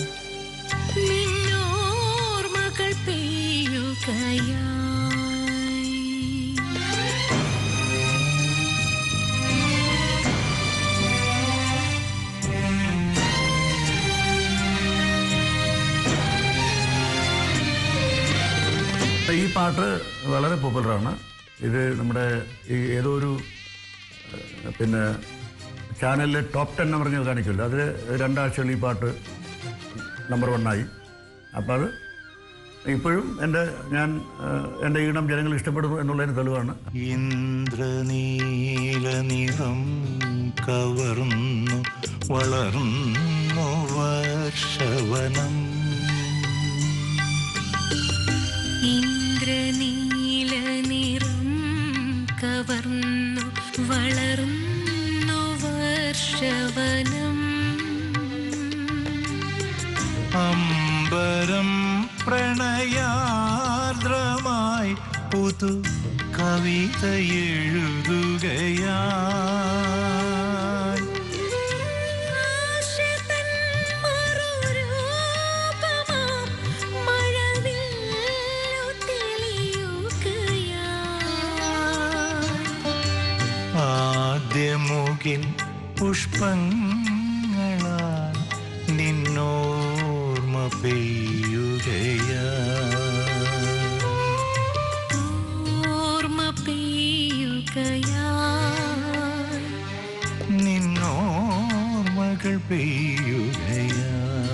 നിന്നോർമ്മകൾ പെയ്യുകയായി. ഈ പാട്ട് വളരെ പോപ്പുലറാണ്. ഇത് നമ്മുടെ ഈ ഏതോ ഒരു പിന്നെ ചാനലിൽ ടോപ്പ് ടെൻ എന്ന് പറഞ്ഞ് കാണിക്കില്ല, അതിൽ രണ്ടാഴ്ചകളിൽ ഈ പാട്ട് നമ്പർ വണ്ണായി. അപ്പം അത് ഇപ്പോഴും എൻ്റെ ഞാൻ എൻ്റെ ഈണം ജനങ്ങൾ ഇഷ്ടപ്പെടുന്നു എന്നുള്ളതിന് തെളിവാണ്. ഇന്ദ്രനീല നിറം കവർന്നു വളർന്നു വർഷവനം. ഇന്ദ്രനീല നിറം കവർന്നു വളർന്നു വർഷവനം. അമ്പരം പ്രണയാർദ്രമായി പുതു കവിത എഴുതുകയായി. ആശതൻ മറുരൂപമാം മഴവില്ലു തെളിയുകയായി. ആദ്യമുകിൽ പുഷ്പങ്ങളാൽ നിന്നോർമ്മ പെയ്യുകയായി, ഓർമ്മ പെയ്യുകയായി നിന്നോർമ്മകൾ പെയ്യുകയായി.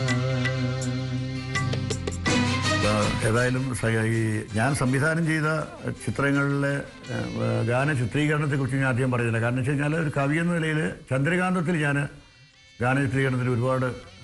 ഏതായാലും ഈ ഞാൻ സംവിധാനം ചെയ്ത ചിത്രങ്ങളിലെ ഗാന ചിത്രീകരണത്തെക്കുറിച്ച് ഞാൻ ആദ്യം പറയുന്നില്ല. കാരണം വെച്ച് കഴിഞ്ഞാൽ ഒരു കവി എന്ന നിലയിൽ ചന്ദ്രകാന്തത്തിൽ ഞാൻ ഗാന ചിത്രീകരണത്തിന് ഒരുപാട്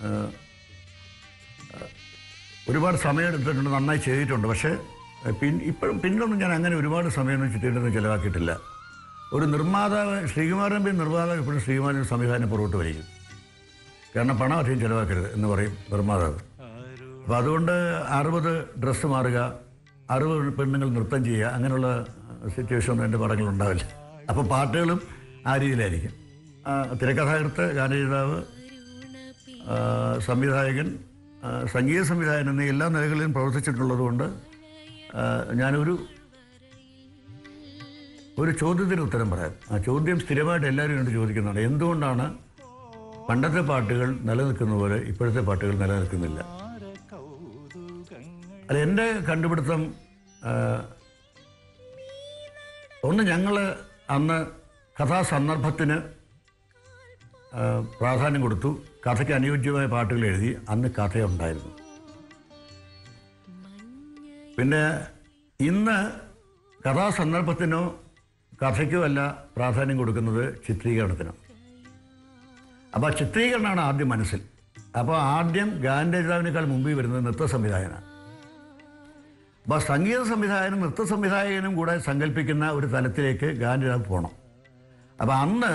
ഒരുപാട് സമയം എടുത്തിട്ടുണ്ട്, നന്നായി ചെയ്തിട്ടുണ്ട്. പക്ഷേ പിൻ ഇപ്പോഴും പിന്നൊന്നും ഞാൻ അങ്ങനെ ഒരുപാട് സമയമൊന്നും ചിത്രീകരണത്തിന് ചിലവാക്കിയിട്ടില്ല. ഒരു നിർമ്മാതാവ് ശ്രീകുമാരൻ ബി നിർമ്മാതാവ് എപ്പോഴും ശ്രീകുമാരൻ സംവിധാനം പുറകോട്ട് വരിക്കും. കാരണം പണം അധികം ചിലവാക്കരുത് എന്ന് പറയും നിർമ്മാതാവ്. അപ്പോൾ അതുകൊണ്ട് അറുപത് ഡ്രസ്സ് മാറുക, അറുപത് പെണ്ണുങ്ങൾ നൃത്തം ചെയ്യുക, അങ്ങനെയുള്ള സിറ്റുവേഷൻ ഒന്നും എൻ്റെ പടങ്ങളിൽ ഉണ്ടാവില്ല. അപ്പോൾ പാട്ടുകളും ആ രീതിയിലായിരിക്കും. തിരക്കഥാകൃത്ത്, ഗാനരചയിതാവ്, സംവിധായകൻ, സംഗീത സംവിധായകൻ എന്നീ എല്ലാ നിലകളിലും പ്രവർത്തിച്ചിട്ടുള്ളത് കൊണ്ട് ഞാനൊരു ഒരു ചോദ്യത്തിന് ഉത്തരം പറയാം. ആ ചോദ്യം സ്ഥിരമായിട്ട് എല്ലാവരും കണ്ട് ചോദിക്കുന്നതാണ്. എന്തുകൊണ്ടാണ് പണ്ടത്തെ പാട്ടുകൾ നിലനിൽക്കുന്ന പോലെ ഇപ്പോഴത്തെ പാട്ടുകൾ നിലനിൽക്കുന്നില്ല? അല്ല, എൻ്റെ കണ്ടുപിടുത്തം ഒന്ന്, ഞങ്ങൾ അന്ന് കഥാസന്ദർഭത്തിന് പ്രാധാന്യം കൊടുത്തു. കഥയ്ക്ക് അനുയോജ്യമായ പാട്ടുകൾ എഴുതി. അന്ന് കഥയുണ്ടായിരുന്നു. പിന്നെ ഇന്ന് കഥാസന്ദർഭത്തിനോ കഥയ്ക്കോ അല്ല പ്രാധാന്യം കൊടുക്കുന്നത് ചിത്രീകരണത്തിനാണ്. അപ്പോൾ ചിത്രീകരണമാണ് ആദ്യം മനസ്സിൽ. അപ്പോൾ ആദ്യം ഗാനരചയിതാവിനേക്കാൾ മുമ്പിൽ വരുന്നത് നൃത്ത സംവിധായകനാണ്. അപ്പോൾ സംഗീത സംവിധായകനും നൃത്ത സംവിധായകനും കൂടെ സങ്കല്പിക്കുന്ന ഒരു തലത്തിലേക്ക് ഗാനരചയിതാവ് പോകണം. അപ്പോൾ അന്ന്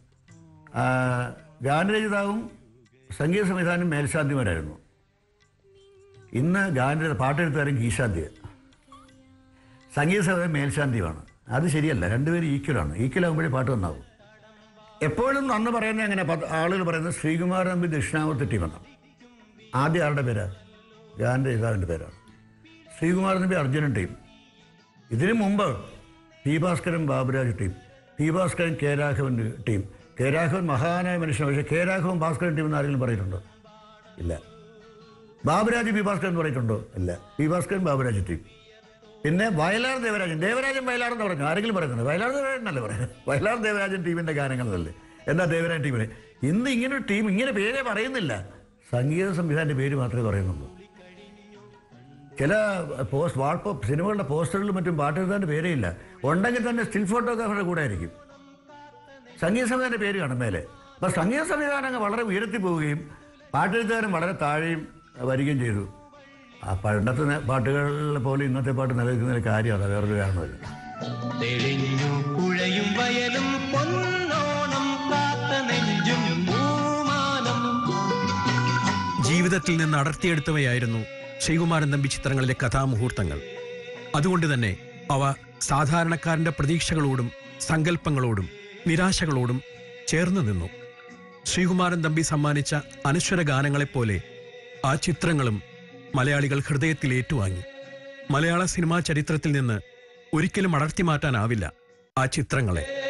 ഗാനരചയിതാവും സംഗീത സംവിധാനം മേൽശാന്തിമാരായിരുന്നു. ഇന്ന് ഗാനരചയിത പാട്ടെഴുത്തുകാരൻ കീശാന്തിയ, സംഗീത സംവിധാനം മേൽശാന്തിയുമാണ്. അത് ശരിയല്ല. രണ്ടുപേരും ഈക്വലാണ്. ഈക്വലാകുമ്പോഴേ പാട്ട് നന്നാവും. എപ്പോഴും അന്ന് പറയുന്നത് അങ്ങനെ ആളുകൾ പറയുന്നത് ശ്രീകുമാരൻ നമ്പി ദക്ഷിണാമൂർത്തി ടീമെന്നാണ്. ആദ്യം ആരുടെ പേരാണ്? ഗാനരചയിതാവിൻ്റെ പേരാണ്. ശ്രീകുമാരൻ നമ്പി അർജുനൻ ടീം. ഇതിനു മുമ്പ് പി ഭാസ്കരൻ ബാബുരാജ് ടീം, പി ഭാസ്കരൻ കെ രാഘവൻ ടീം. കെ രാഘവൻ മഹാനായ മനുഷ്യനാണ്. പക്ഷേ കെ രാഘവൻ ഭാസ്കരൻ ടീം എന്ന് ആരെങ്കിലും പറഞ്ഞിട്ടുണ്ടോ? ഇല്ല. ബാബുരാജ് പി ഭാസ്കരൻ എന്ന് പറഞ്ഞിട്ടുണ്ടോ? ഇല്ല. പി ഭാസ്കരൻ ബാബുരാജ് ടീം. പിന്നെ വയലാർ ദേവരാജൻ, ദേവരാജൻ വയലാർ എന്ന് പറഞ്ഞു. ആരെങ്കിലും പറയുന്നത് വയലാർ ദേവരാജൻ അല്ലേ പറയുന്നത്? വയലാർ ദേവരാജൻ ടീമിൻ്റെ ഗാനങ്ങളല്ലേ? എന്താ ദേവരാജൻ ടീമിനെ? ഇന്ന് ഇങ്ങനെ ഒരു ടീം ഇങ്ങനെ പേരേ പറയുന്നില്ല. സംഗീത സംവിധാനത്തിൻ്റെ പേര് മാത്രമേ പറയുന്നുള്ളൂ. ചില പോസ്റ്റ് വാൾപ്പോ സിനിമകളുടെ പോസ്റ്ററുകളിലും മറ്റും പാട്ടെഴുതാൻ്റെ പേരേ ഇല്ല. ഉണ്ടെങ്കിൽ തന്നെ സ്റ്റിൽ ഫോട്ടോഗ്രാഫറുടെ കൂടെ ആയിരിക്കും. സംഗീത സംവിധാനത്തിൻ്റെ പേര് കാണും മേലെ. അപ്പോൾ സംഗീത സംവിധാനം വളരെ ഉയർത്തി പോവുകയും പാട്ടെഴുത്തുകാരൻ വളരെ താഴെയും വരികയും ചെയ്തു. ആ പണ്ടത്തെ പാട്ടുകളിലെ പോലെ ഇന്നത്തെ പാട്ട് നിലനിൽക്കുന്നതിന് കാര്യമാണ്. വേറൊരു കാരണമില്ല. തെളിഞ്ഞു പുഴയും വയലും പൊന്നോണം കാത്ത നെഞ്ചും പൂമാനം. ജീവിതത്തിൽ നിന്ന് അടർത്തിയെടുത്തവയായിരുന്നു ശ്രീകുമാരൻ നമ്പി ചിത്രങ്ങളിലെ കഥാമുഹൂർത്തങ്ങൾ. അതുകൊണ്ട് തന്നെ അവ സാധാരണക്കാരൻ്റെ പ്രതീക്ഷകളോടും സങ്കല്പങ്ങളോടും നിരാശകളോടും ചേർന്ന് നിന്നു. ശ്രീകുമാരൻ തമ്പി സമ്മാനിച്ച അനശ്വര ഗാനങ്ങളെപ്പോലെ ആ ചിത്രങ്ങളും മലയാളികൾ ഹൃദയത്തിൽ ഏറ്റുവാങ്ങി. മലയാള സിനിമാ ചരിത്രത്തിൽ നിന്ന് ഒരിക്കലും അടർത്തി മാറ്റാനാവില്ല ആ ചിത്രങ്ങളെ.